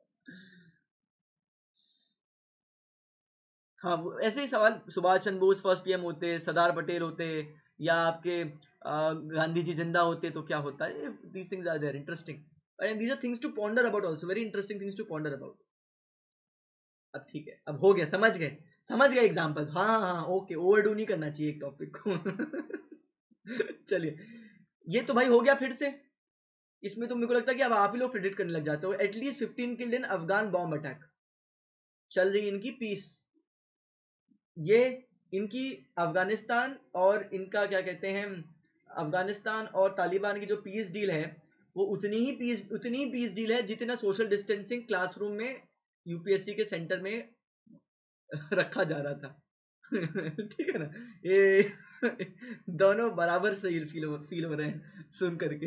हाँ, वो ऐसे ही सवाल, सुभाष चंद्र बोस फर्स्ट पीएम होते, सरदार पटेल होते, या आपके अ, गांधी जी जिंदा होते तो क्या होता है, these things are there interesting, and these are things to ponder about also, very interesting things to ponder about. अब ठीक है, अब हो गया, समझ गए, समझ गए एग्जाम्पल्स। हाँ हाँ हाँ, ओके, ओवरडू नहीं करना चाहिए एक टॉपिक को। चलिए, ये तो भाई हो गया फिर से। इसमें तो मेरे को लगता है कि अब आप ही लोग प्रिडिक्ट करने लग जाते हो। At least fifteen killed in Afghan bomb attack. चल रही इनकी पीस, ये इनकी अफगानिस्तान और इनका क्या कहते हैं, अफगानिस्तान और तालिबान की जो पीस डील है, वो उतनी ही पीस उतनी ही पीस डील है जितना सोशल डिस्टेंसिंग क्लासरूम में यूपीएससी के सेंटर में रखा जा रहा था। ठीक है ना? ये दोनों बराबर सही फील हो फील हो रहे हैं सुन करके।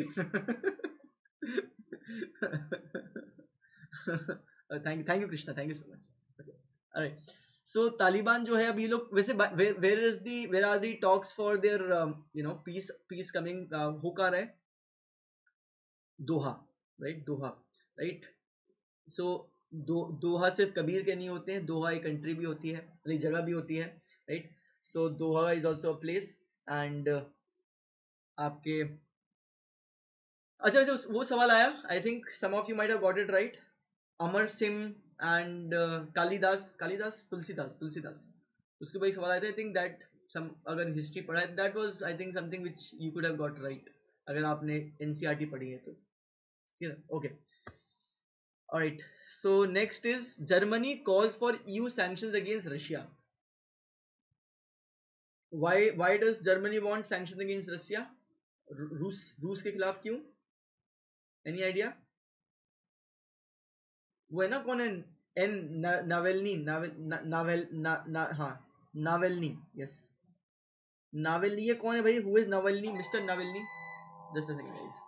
Thank thank you Krishna, thank you so much. अरे, सो तालिबान जो है, अब ये लोग वैसे where is the where are the talks for there you know peace peace coming, हो कहाँ रहा है? दोहा, राइट? दोहा, राइट? सो दो दोहा सिर्फ कबीर के नहीं होते हैं, दोहा एक कंट्री भी होती है, एक जगह भी होती है, right? So Doha is also a place, and आपके, अच्छा अच्छा, वो सवाल आया, I think some of you might have got it right. Amar Singh and Kalidas, Kalidas Tulsidas, Tulsidas, उसके बाद एक सवाल आया था, आई थिंक दैट सम, अगर हिस्ट्री पढ़ा है, that was I think something which you could have got right, अगर आपने एनसीईआरटी पढ़ी है तो, ठीक है? Okay, alright. So next is Germany calls for E U sanctions against Russia. Why why does Germany want sanctions against Russia? रूस रूस के खिलाफ क्यों? Any idea? वो है ना, कौन है? एन नावेल्नी, नावेल नावेल ना, ना, हाँ, नावेल्नी, यस, नावेल्नी। ये कौन है भाई? Who is Navalny? Mister Navalny, just a second guys.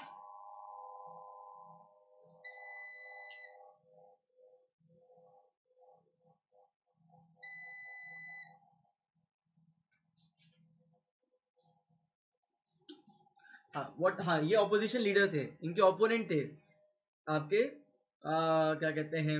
हाँ, व्हाट, हाँ, ये ऑपोजिशन लीडर थे, इनके ओपोनेंट थे आपके, आ, क्या कहते हैं,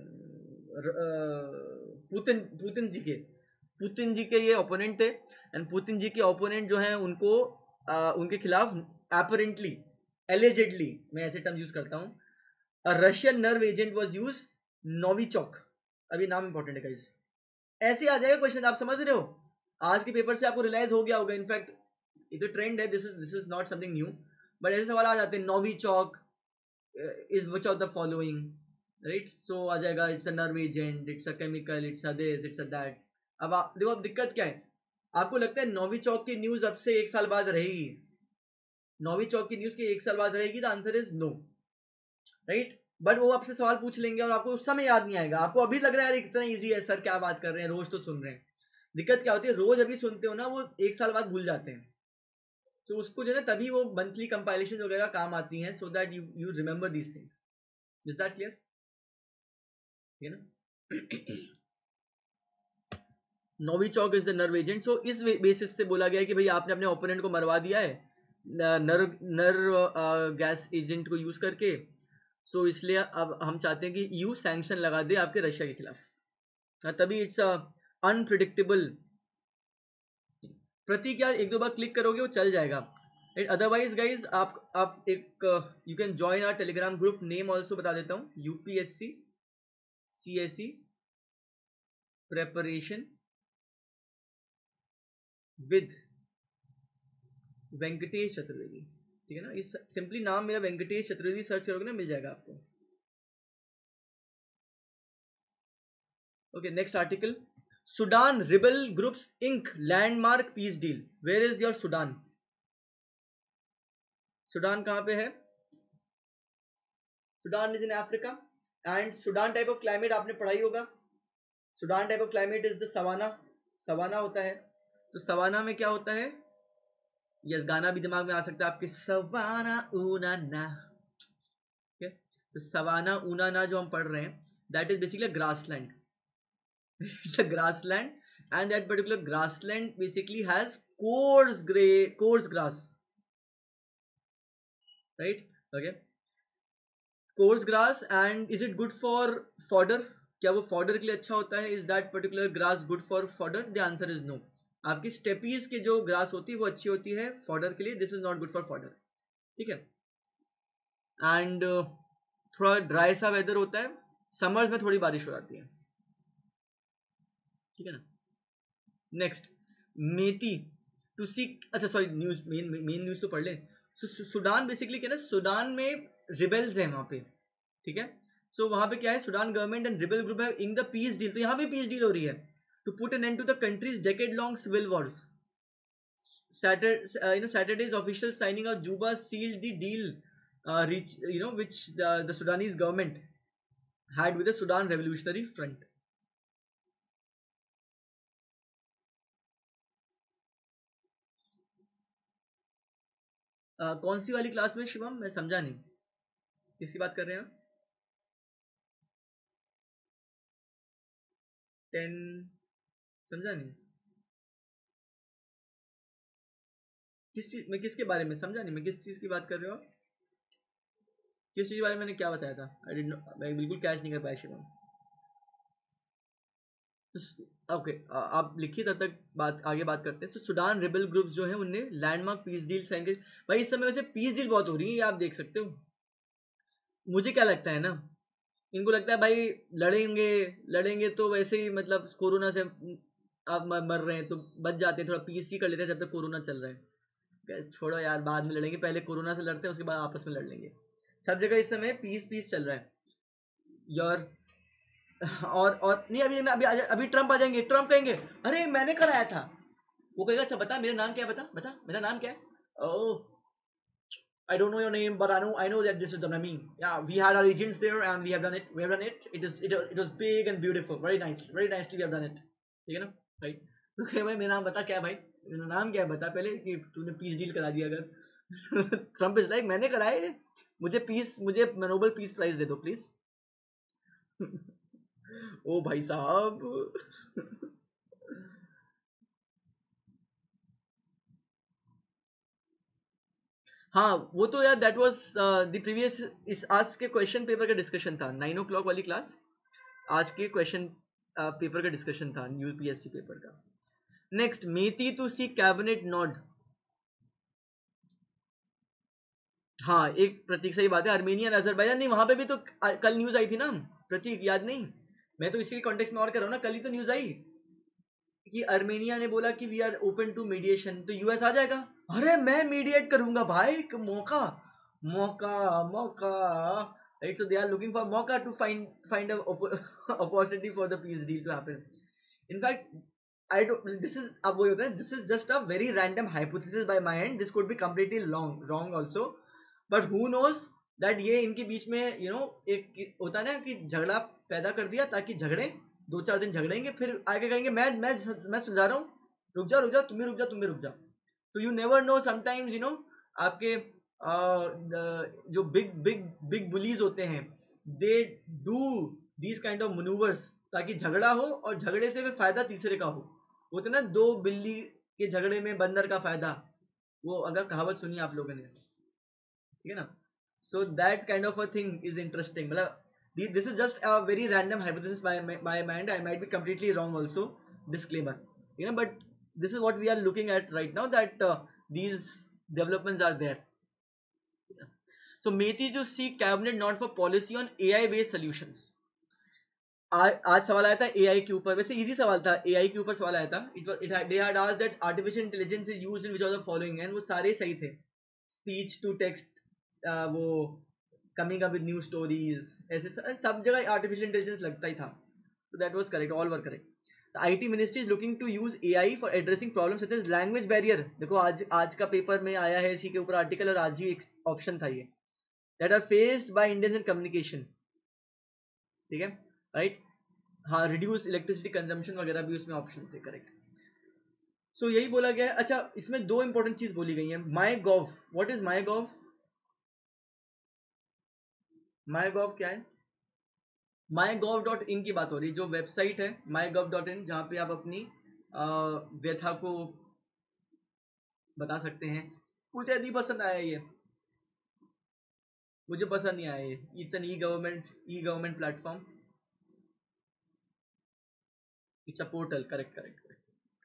पुतिन, पुतिन जी के, पुतिन जी के ये ओपोनेंट थे। एंड पुतिन जी के ओपोनेंट जो हैं उनको आ, उनके खिलाफ एपरेंटली, एलिजेडली, मैं ऐसे टर्म यूज करता हूँ, Russian nerve agent was use, Novichok. अभी नाम इंपॉर्टेंट है गाइस, ऐसे आ जाएगा क्वेश्चन, आप समझ रहे हो? आज के पेपर से आपको रियलाइज हो गया होगा, इनफैक्ट ये तो ट्रेंड है, this is this is not something new, but ऐसे सवाल आ जाते हैं, Novichok is which of the following, right? So आ जाएगा, it's a nerve agent, it's a chemical, it's a this, it's a that. अब आप देखो, अब दिक्कत क्या है, आपको लगता है नोविचोक की न्यूज अब से एक साल बाद रहेगी? नोविचोक की न्यूज के एक साल बाद रहेगी? The answer is no, right? But वो आपसे सवाल पूछ लेंगे और आपको उस समय याद नहीं आएगा, आपको अभी लग रहा है कितना इजी है सर, क्या बात कर रहे हैं, रोज तो सुन रहे हैं। दिक्कत क्या होती है, रोज अभी सुनते हो ना, वो एक साल बाद भूल जाते हैं। तो उसको जो है ना, तभी वो मंथली कंपाइलेशन वगैरह काम आती हैं, so that you you remember these things. Is that clear? ठीक है ना? Novichok is the nerve agent. So इस बेसिस से बोला गया है कि भाई आपने अपने ओपोनेंट को मरवा दिया है नर्व नर्व गैस एजेंट को यूज करके. सो so, इसलिए अब हम चाहते हैं कि ईयू सैंक्शन लगा दे आपके रशिया के खिलाफ. हाँ, तभी इट्स अनप्रिडिक्टेबल. प्रतीक यार एक दो बार क्लिक करोगे वो चल जाएगा. अदरवाइज गाइज आप आप एक you can join our Telegram group. Name also बता देता हूँ, UPSC CSE preparation with Venkatesh Chaturvedi. ठीक है ना, इस सिंपली नाम मेरा वेंकटेश चतुर्वेदी सर्च करोगे ना मिल जाएगा आपको. Okay, next article. Sudan rebel groups ink landmark peace deal. Where is your Sudan? Sudan कहां पे है? Sudan is in Africa. And Sudan type of climate आपने पढ़ाई होगा. Sudan type of climate is the savanna. Savanna होता है. तो savanna में क्या होता है? यस, गाना भी दिमाग में आ सकता है आपके, सवाना ऊना ना. तो सवाना ऊना ना जो हम पढ़ रहे हैं, that is basically grassland. It's a grassland. And that particular grassland basically has coarse grey coarse grass. Right. Okay, coarse grass. And is it good for fodder? क्या वो फॉडर के लिए अच्छा होता है? Is that particular grass good for fodder? The answer is no. आपकी steppes के जो ग्रास होती है वो अच्छी होती है फॉडर के लिए. This is not good for fodder. ठीक है. एंड uh, थोड़ा ड्राई सा वेदर होता है. समर्स में थोड़ी बारिश हो जाती है. ठीक है ना. Next, MeitY to seek. अच्छा sorry, news main main news तो पढ़ ले. सुडान बेसिकली क्या ना, सुडान में रिबेल्स हैं वहां पे. ठीक है. सो so, वहां पे क्या है, Sudan government and rebel group है इन द पीस डील. तो यहाँ पे पीस डील हो रही है to put an end to the countries decade long civil wars. Saturday, uh, you know, Saturday's official signing of Juba sealed the deal, uh, reach, you know, which the, the Sudanese government had with the Sudan Revolutionary Front. uh, कौन सी वाली class में शिवम? मैं समझा नहीं किसकी बात कर रहे हैं आप? टेन? समझा नहीं किस चीज में, किसके बारे में समझा नहीं मैं, किस चीज की बात कर रहे हो आप? किस चीज के बारे में मैंने क्या बताया था? आई डिड नॉट, मैं बिल्कुल कैच नहीं कर पाया शिवम. ओके, आप लिखिए तब तक बात आगे बात करते हैं. तो सुडान रिबेल ग्रुप्स जो है उनने लैंडमार्क पीस डील साइन की. भाई इस समय वैसे पीस डील बहुत हो रही है, ये आप देख सकते हो. मुझे क्या लगता है ना, इनको लगता है भाई लड़ेंगे लड़ेंगे तो वैसे ही मतलब कोरोना से आप मर रहे हैं तो बच जाते हैं, थोड़ा पीस ही कर लेते हैं जब तक कोरोना चल रहा है. क्या, छोड़ो यार, बाद में लड़ेंगे, पहले कोरोना से लड़ते हैं उसके बाद आपस में लड़ लेंगे. सब जगह इस समय पीस पीस चल रहा है यार. और और नहीं, अभी अभी अभी ट्रम्प आ जाएंगे. ट्रम्प कहेंगे अरे मैंने कराया था. वो कहेगा अच्छा बता मेरा नाम क्या है, बता बता मेरा नाम क्या है. ओह, I don't know your name, but I know I know that this is the Nami. Yeah, we had our agents there and we have done it. We have done it. It is it, it was big and beautiful. Very nice. Very nicely we have done it. ठीक है ना भाई. तो कहे भाई मेरा नाम बता क्या है भाई, मेरा नाम क्या है बता पहले कि तूने पीस डील करा दिया अगर. ट्रम्प इज लाइक मैंने कराए, मुझे पीस मुझे नोबेल पीस प्राइज दे दो प्लीज. ओ भाई साहब. हाँ वो तो यार दैट वाज द प्रीवियस. इस आज के क्वेश्चन पेपर का डिस्कशन था, नाइन ओ क्लॉक वाली क्लास. आज के क्वेश्चन पेपर का डिस्कशन था, यूपीएससी पेपर का. Next, MeitY to seek cabinet nod. हाँ, एक प्रतीक सही बात है. आर्मेनिया अजरबैजान नहीं, वहां पे भी तो कल न्यूज आई थी ना प्रतीक, याद नहीं? मैं तो इसी कॉन्टेक्स्ट में और कर रहा हूँ ना, कल ही तो न्यूज आई कि आर्मेनिया ने बोला कि we are open to mediation. तो यूएस आ जाएगा. अरे मैं मीडिएट करूंगा भाई, मौका मौका मौका. Right. So they are looking for मौका to find find a opportunity for the peace deal to happen. In fact I don't. This is अब वही होता है. This is just a very random hypothesis by my end. This could be completely wrong, wrong also. But who knows that ये इनके बीच में you know एक होता है ना कि झगड़ा पैदा कर दिया ताकि झगड़े दो चार दिन झगड़ेंगे फिर आगे कहेंगे मैं मैं मैं सुलझा रहा हूँ, रुक जाओ रुक जाओ तुम भी रुक जाओ तुम भी रुक जाओ. तो you never know, sometimes you know आपके uh, जो बिग बिग बिग बुलीज होते हैं they do these kind of manoeuvres ताकि झगड़ा हो और झगड़े से फिर फायदा तीसरे का हो. वो तो ना दो बिल्ली के झगड़े में बंदर का फायदा, वो अगर कहावत सुनी आप लोगों ने, ठीक है ना? So that kind of a thing is interesting, मतलब this is just a very random hypothesis by my mind, I might be completely wrong also, disclaimer, you know, but this is what we are looking at right now, that uh, these developments are there. So Meti to seek cabinet not for policy on A I based solutions. आज आज सवाल आया था AI के ऊपर, वैसे easy सवाल था, एआई के ऊपर सवाल आया था, it was it they had asked that artificial intelligence is used in which of the following, and वो सारे सही थे, स्पीच टू टेक्स्ट, वो coming up with new stories, ऐसे सब जगह आर्टिफिशियल इंटेलिजेंस लगता ही था, so that was correct, all were correct. The I T ministry is looking to use A I for addressing problems such as language barrier. देखो आज आज का paper में आया है इसी के ऊपर आर्टिकल, और आज ही एक ऑप्शन था ये, that are faced by Indians in communication, ठीक है, राइट, हाँ, रिड्यूस इलेक्ट्रिसिटी कंजम्पशन वगैरह भी उसमें ऑप्शन थे, करेक्ट. सो so, यही बोला गया है. अच्छा, इसमें दो इंपॉर्टेंट चीज बोली गई है. माई गॉव, व्हाट इज माई गॉव? माई गॉव क्या है? माई गॉव डॉट इन की बात हो रही है, जो वेबसाइट है माई गॉव डॉट इन, जहाँ पे आप अपनी व्यथा को बता सकते हैं. मुझे नहीं पसंद आया ये, मुझे पसंद नहीं आया ये. It's an e government e government platform, it's a portal, correct correct correct.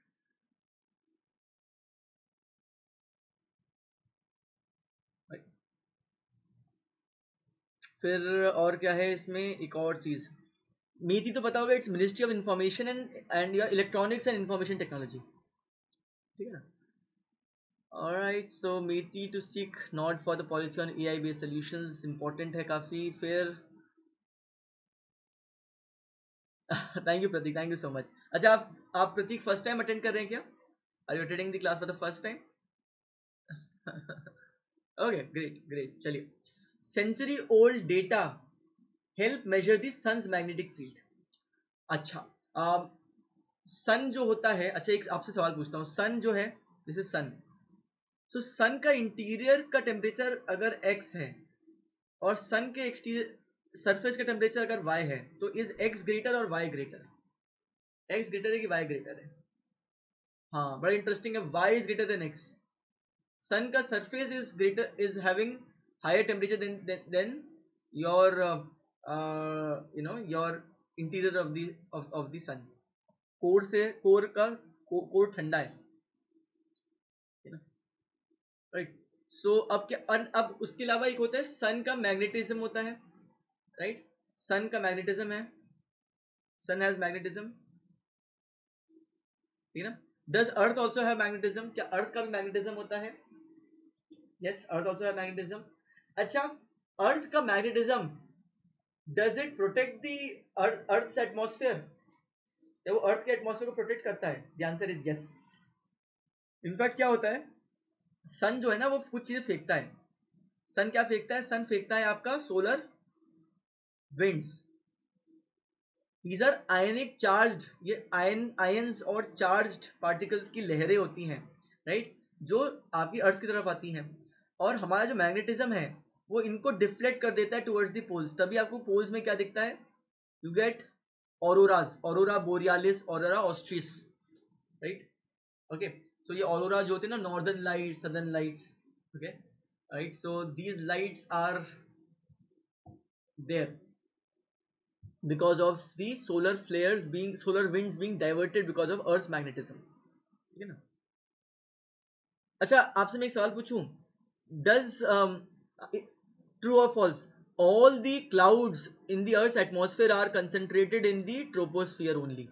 फिर और क्या है इसमें, एक और चीज, मीति तो पता होगा, it's ministry of information and and your electronics and information technology, ठीक है ना? Alright, so MeitY to seek nod for the policy on AI based solutions, important है काफी. फिर thank you Prateek, thank you so much. अच्छा, आप आप प्रतीक first time attend कर रहे हैं क्या? Are you attending the class for the first time? Okay, great great. चलिए, century old data help measure the sun's magnetic field. अच्छा, सन जो होता है, अच्छा एक आपसे सवाल पूछता हूँ, सन जो है, दिस इज सन, सो सन का इंटीरियर का टेम्परेचर अगर एक्स है, और सन के एक्सटीरियर सरफेस का टेम्परेचर अगर वाई है, तो इज एक्स ग्रेटर और वाई ग्रेटर? एक्स ग्रेटर है कि वाई ग्रेटर है? हाँ, बड़ा इंटरेस्टिंग है, Y is greater than X. Sun का surface is greater, is having higher temperature than than your you know your interior of the of the sun. Core से core का core ठंडा है, right. सो अब क्या, अब उसके अलावा एक होता है सन का मैग्नेटिज्म होता है, राइट. सन का मैग्नेटिज्म है, सन हैज मैग्नेटिज्म, ठीक है ना? Does earth also have magnetism? क्या अर्थ का भी मैग्नेटिज्म होता है? Yes, earth also have magnetism. अच्छा, अर्थ का magnetism, does it protect the earth atmosphere? क्या वो अर्थ के एटमोस्फेयर को प्रोटेक्ट करता है? The answer is yes. In fact क्या होता है, सन जो है ना, वो कुछ चीजें फेंकता है. सन क्या फेंकता है? सन फेंकता है आपका solar winds. These are ionic charged, ये आयन आयंस और चार्ज्ड पार्टिकल्स की लहरें होती हैं, राइट, जो आपकी अर्थ की तरफ आती हैं, और हमारा जो मैग्नेटिज्म है वो इनको डिफ्लेक्ट कर देता है टुवर्ड्स द पोल्स. तभी आपको पोल्स में क्या दिखता है? You get auroras, aurora borealis, aurora australis, right. Okay, so ये ऑरोरा जो होते हैं ना, northern light, southern lights, okay, right. So these lights are there because of the solar flares being solar winds being diverted because of earth's magnetism, ठीक है ना? अच्छा, आपसे मैं एक सवाल पूछूं, does um, true or false, all the clouds in the earth's atmosphere are concentrated in the troposphere only?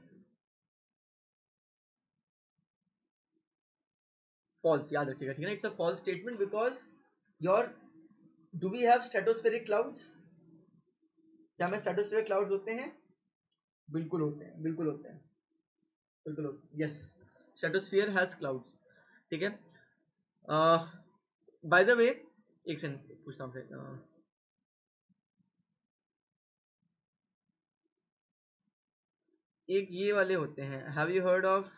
false, याद रखिएगा, ठीक है ना? it's a false statement because your do we have stratospheric clouds? क्या हमें stratospheric clouds होते हैं? बिल्कुल होते हैं, बिल्कुल होते हैं, बिल्कुल होते हैं. yes, stratosphere has clouds, ठीक है. बाय द वे, एक सेकंड पूछता हूँ फिर. uh, एक ये वाले होते हैं, हैव यू हर्ड ऑफ,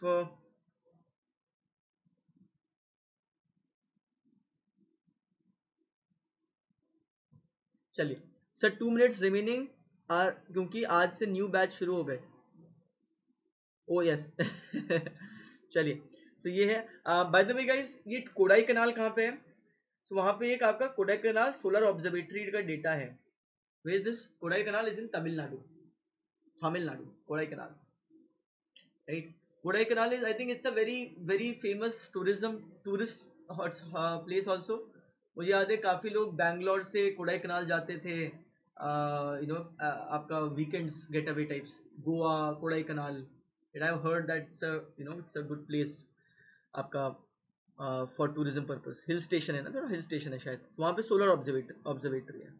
चलिए sir, two minutes remaining are, क्योंकि आज से न्यू बैच शुरू हो गए. Oh yes. चलिए, तो ये है। बाय द वे गाइस, ये कोडाई कनाल कहाँ पे है? तो वहां पे एक आपका कोडाई कनाल सोलर ऑब्जर्वेटरी का डेटा है। Where is this? Kodaikanal is in Tamil Nadu. Tamil Nadu Kodaikanal, right? Kodaikanal is, I think it's a very very famous tourism tourist place also. मुझे याद है काफी लोग बैंगलोर से कोडाई कनाल जाते थे, यू नो आपका weekends get away types, Goa Kodaikanal. And I have heard that it's a, you know it's a good place आपका for tourism purpose. Hill station है ना, थोड़ा हिल स्टेशन है शायद, वहाँ पे सोलर ऑब्जर्वेटर ऑब्जर्वेटरी है।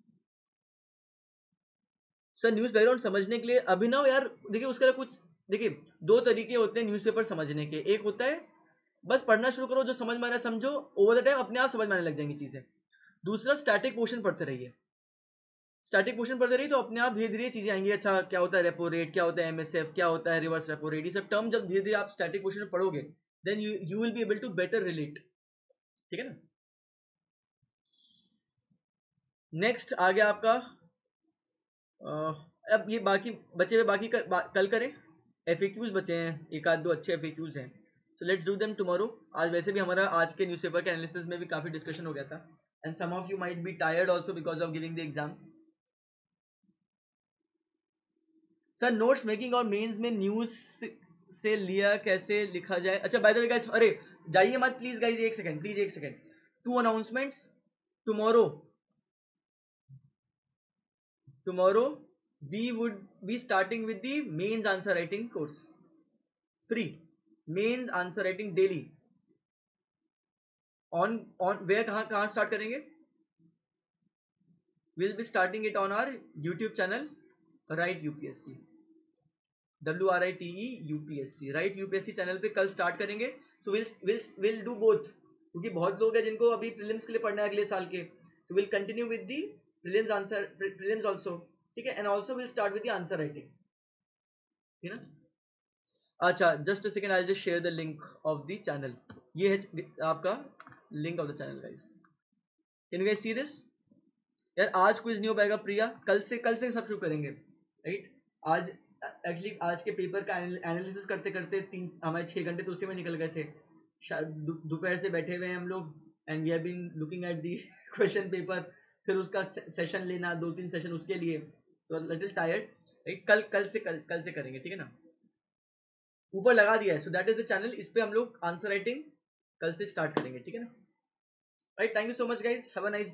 सर न्यूज़ बैकग्राउंड समझने के लिए अभिनव यार, देखिए उसका कुछ, देखिए दो तरीके होते हैं न्यूज़पेपर समझने के। एक होता है बस पढ़ना शुरू करो, जो समझ में आ रहा है समझो, ओवर द टाइम अपने आप समझ में आने लग जाएंगी चीजें। दूसरा, स्टैटिक पोर्शन पढ़ते रहिए। स्टैटिक पोर्शन पढ़ते रहिए तो अपने आप धीरे धीरे चीजें आएंगी। अच्छा क्या होता है रेपो रेट, क्या होता है एमएसएफ, क्या होता है रिवर्स रेपो रेट, ये सब टर्म जब धीरे धीरे आप स्टैटिक पोर्शन में पढ़ोगे, then you you will be able to better relate. ठीक है ना? नेक्स्ट आ गया आपका, अह, अब ये बाकी बचे हुए बाकी कर, बा, कल करें। एफएक्यूज बचे हैं, एक आध दो अच्छे एफएक्यूज हैं, so let's do them tomorrow. आज वैसे भी हमारा आज के न्यूज़पेपर के एनालिसिस में भी काफी डिस्कशन हो गया था, and some of you might be tired also because of giving the exam. Sir notes making और मेंस में न्यूज से लिया कैसे लिखा जाए? अच्छा बाय द वे गाइस, अरे जाइए मत प्लीज गाइस, एक सेकंड प्लीज, एक second. Two announcements. Tomorrow tomorrow we would be starting with the mains answer writing course, free mains answer writing daily, on on where कहाँ कहाँ start करेंगे? we'll be starting it on our YouTube channel, write U P S C, W R I T E U P S C, right UPSC channel पे कल start करेंगे। So will will will do both, क्योंकि बहुत लोग हैं जिनको अभी prelims के लिए पढ़ना है अगले साल के, तो will continue with the prelims answer prelims also. ठीक है, and also will start with the answer writing. ठीक है ना? अच्छा just a second, I just share the link of the channel. ये है आपका link of the channel guys, can you guys see this? यार आज क्विज नहीं हो पाएगा प्रिया, कल से कल से सब शुरू करेंगे, राइट? आज एक्चुअली आज के पेपर का एनालिसिस करते करते तीन हमारे छह घंटे तो उसी में निकल गए थे। शायद दो- दोपहर से बैठे हुए हैं हम लोग, and we have been looking at the question paper, फिर उसका सेशन लेना, दो तीन सेशन उसके लिए, सो लिटिल टायर्ड, राइट? कल कल से कल कल से करेंगे, ठीक है ना? ऊपर लगा दिया है, so that is the channel, इस पे हम लोग आंसर राइटिंग कल से स्टार्ट करेंगे, ठीक है ना? Right, thank you so much guys, have a nice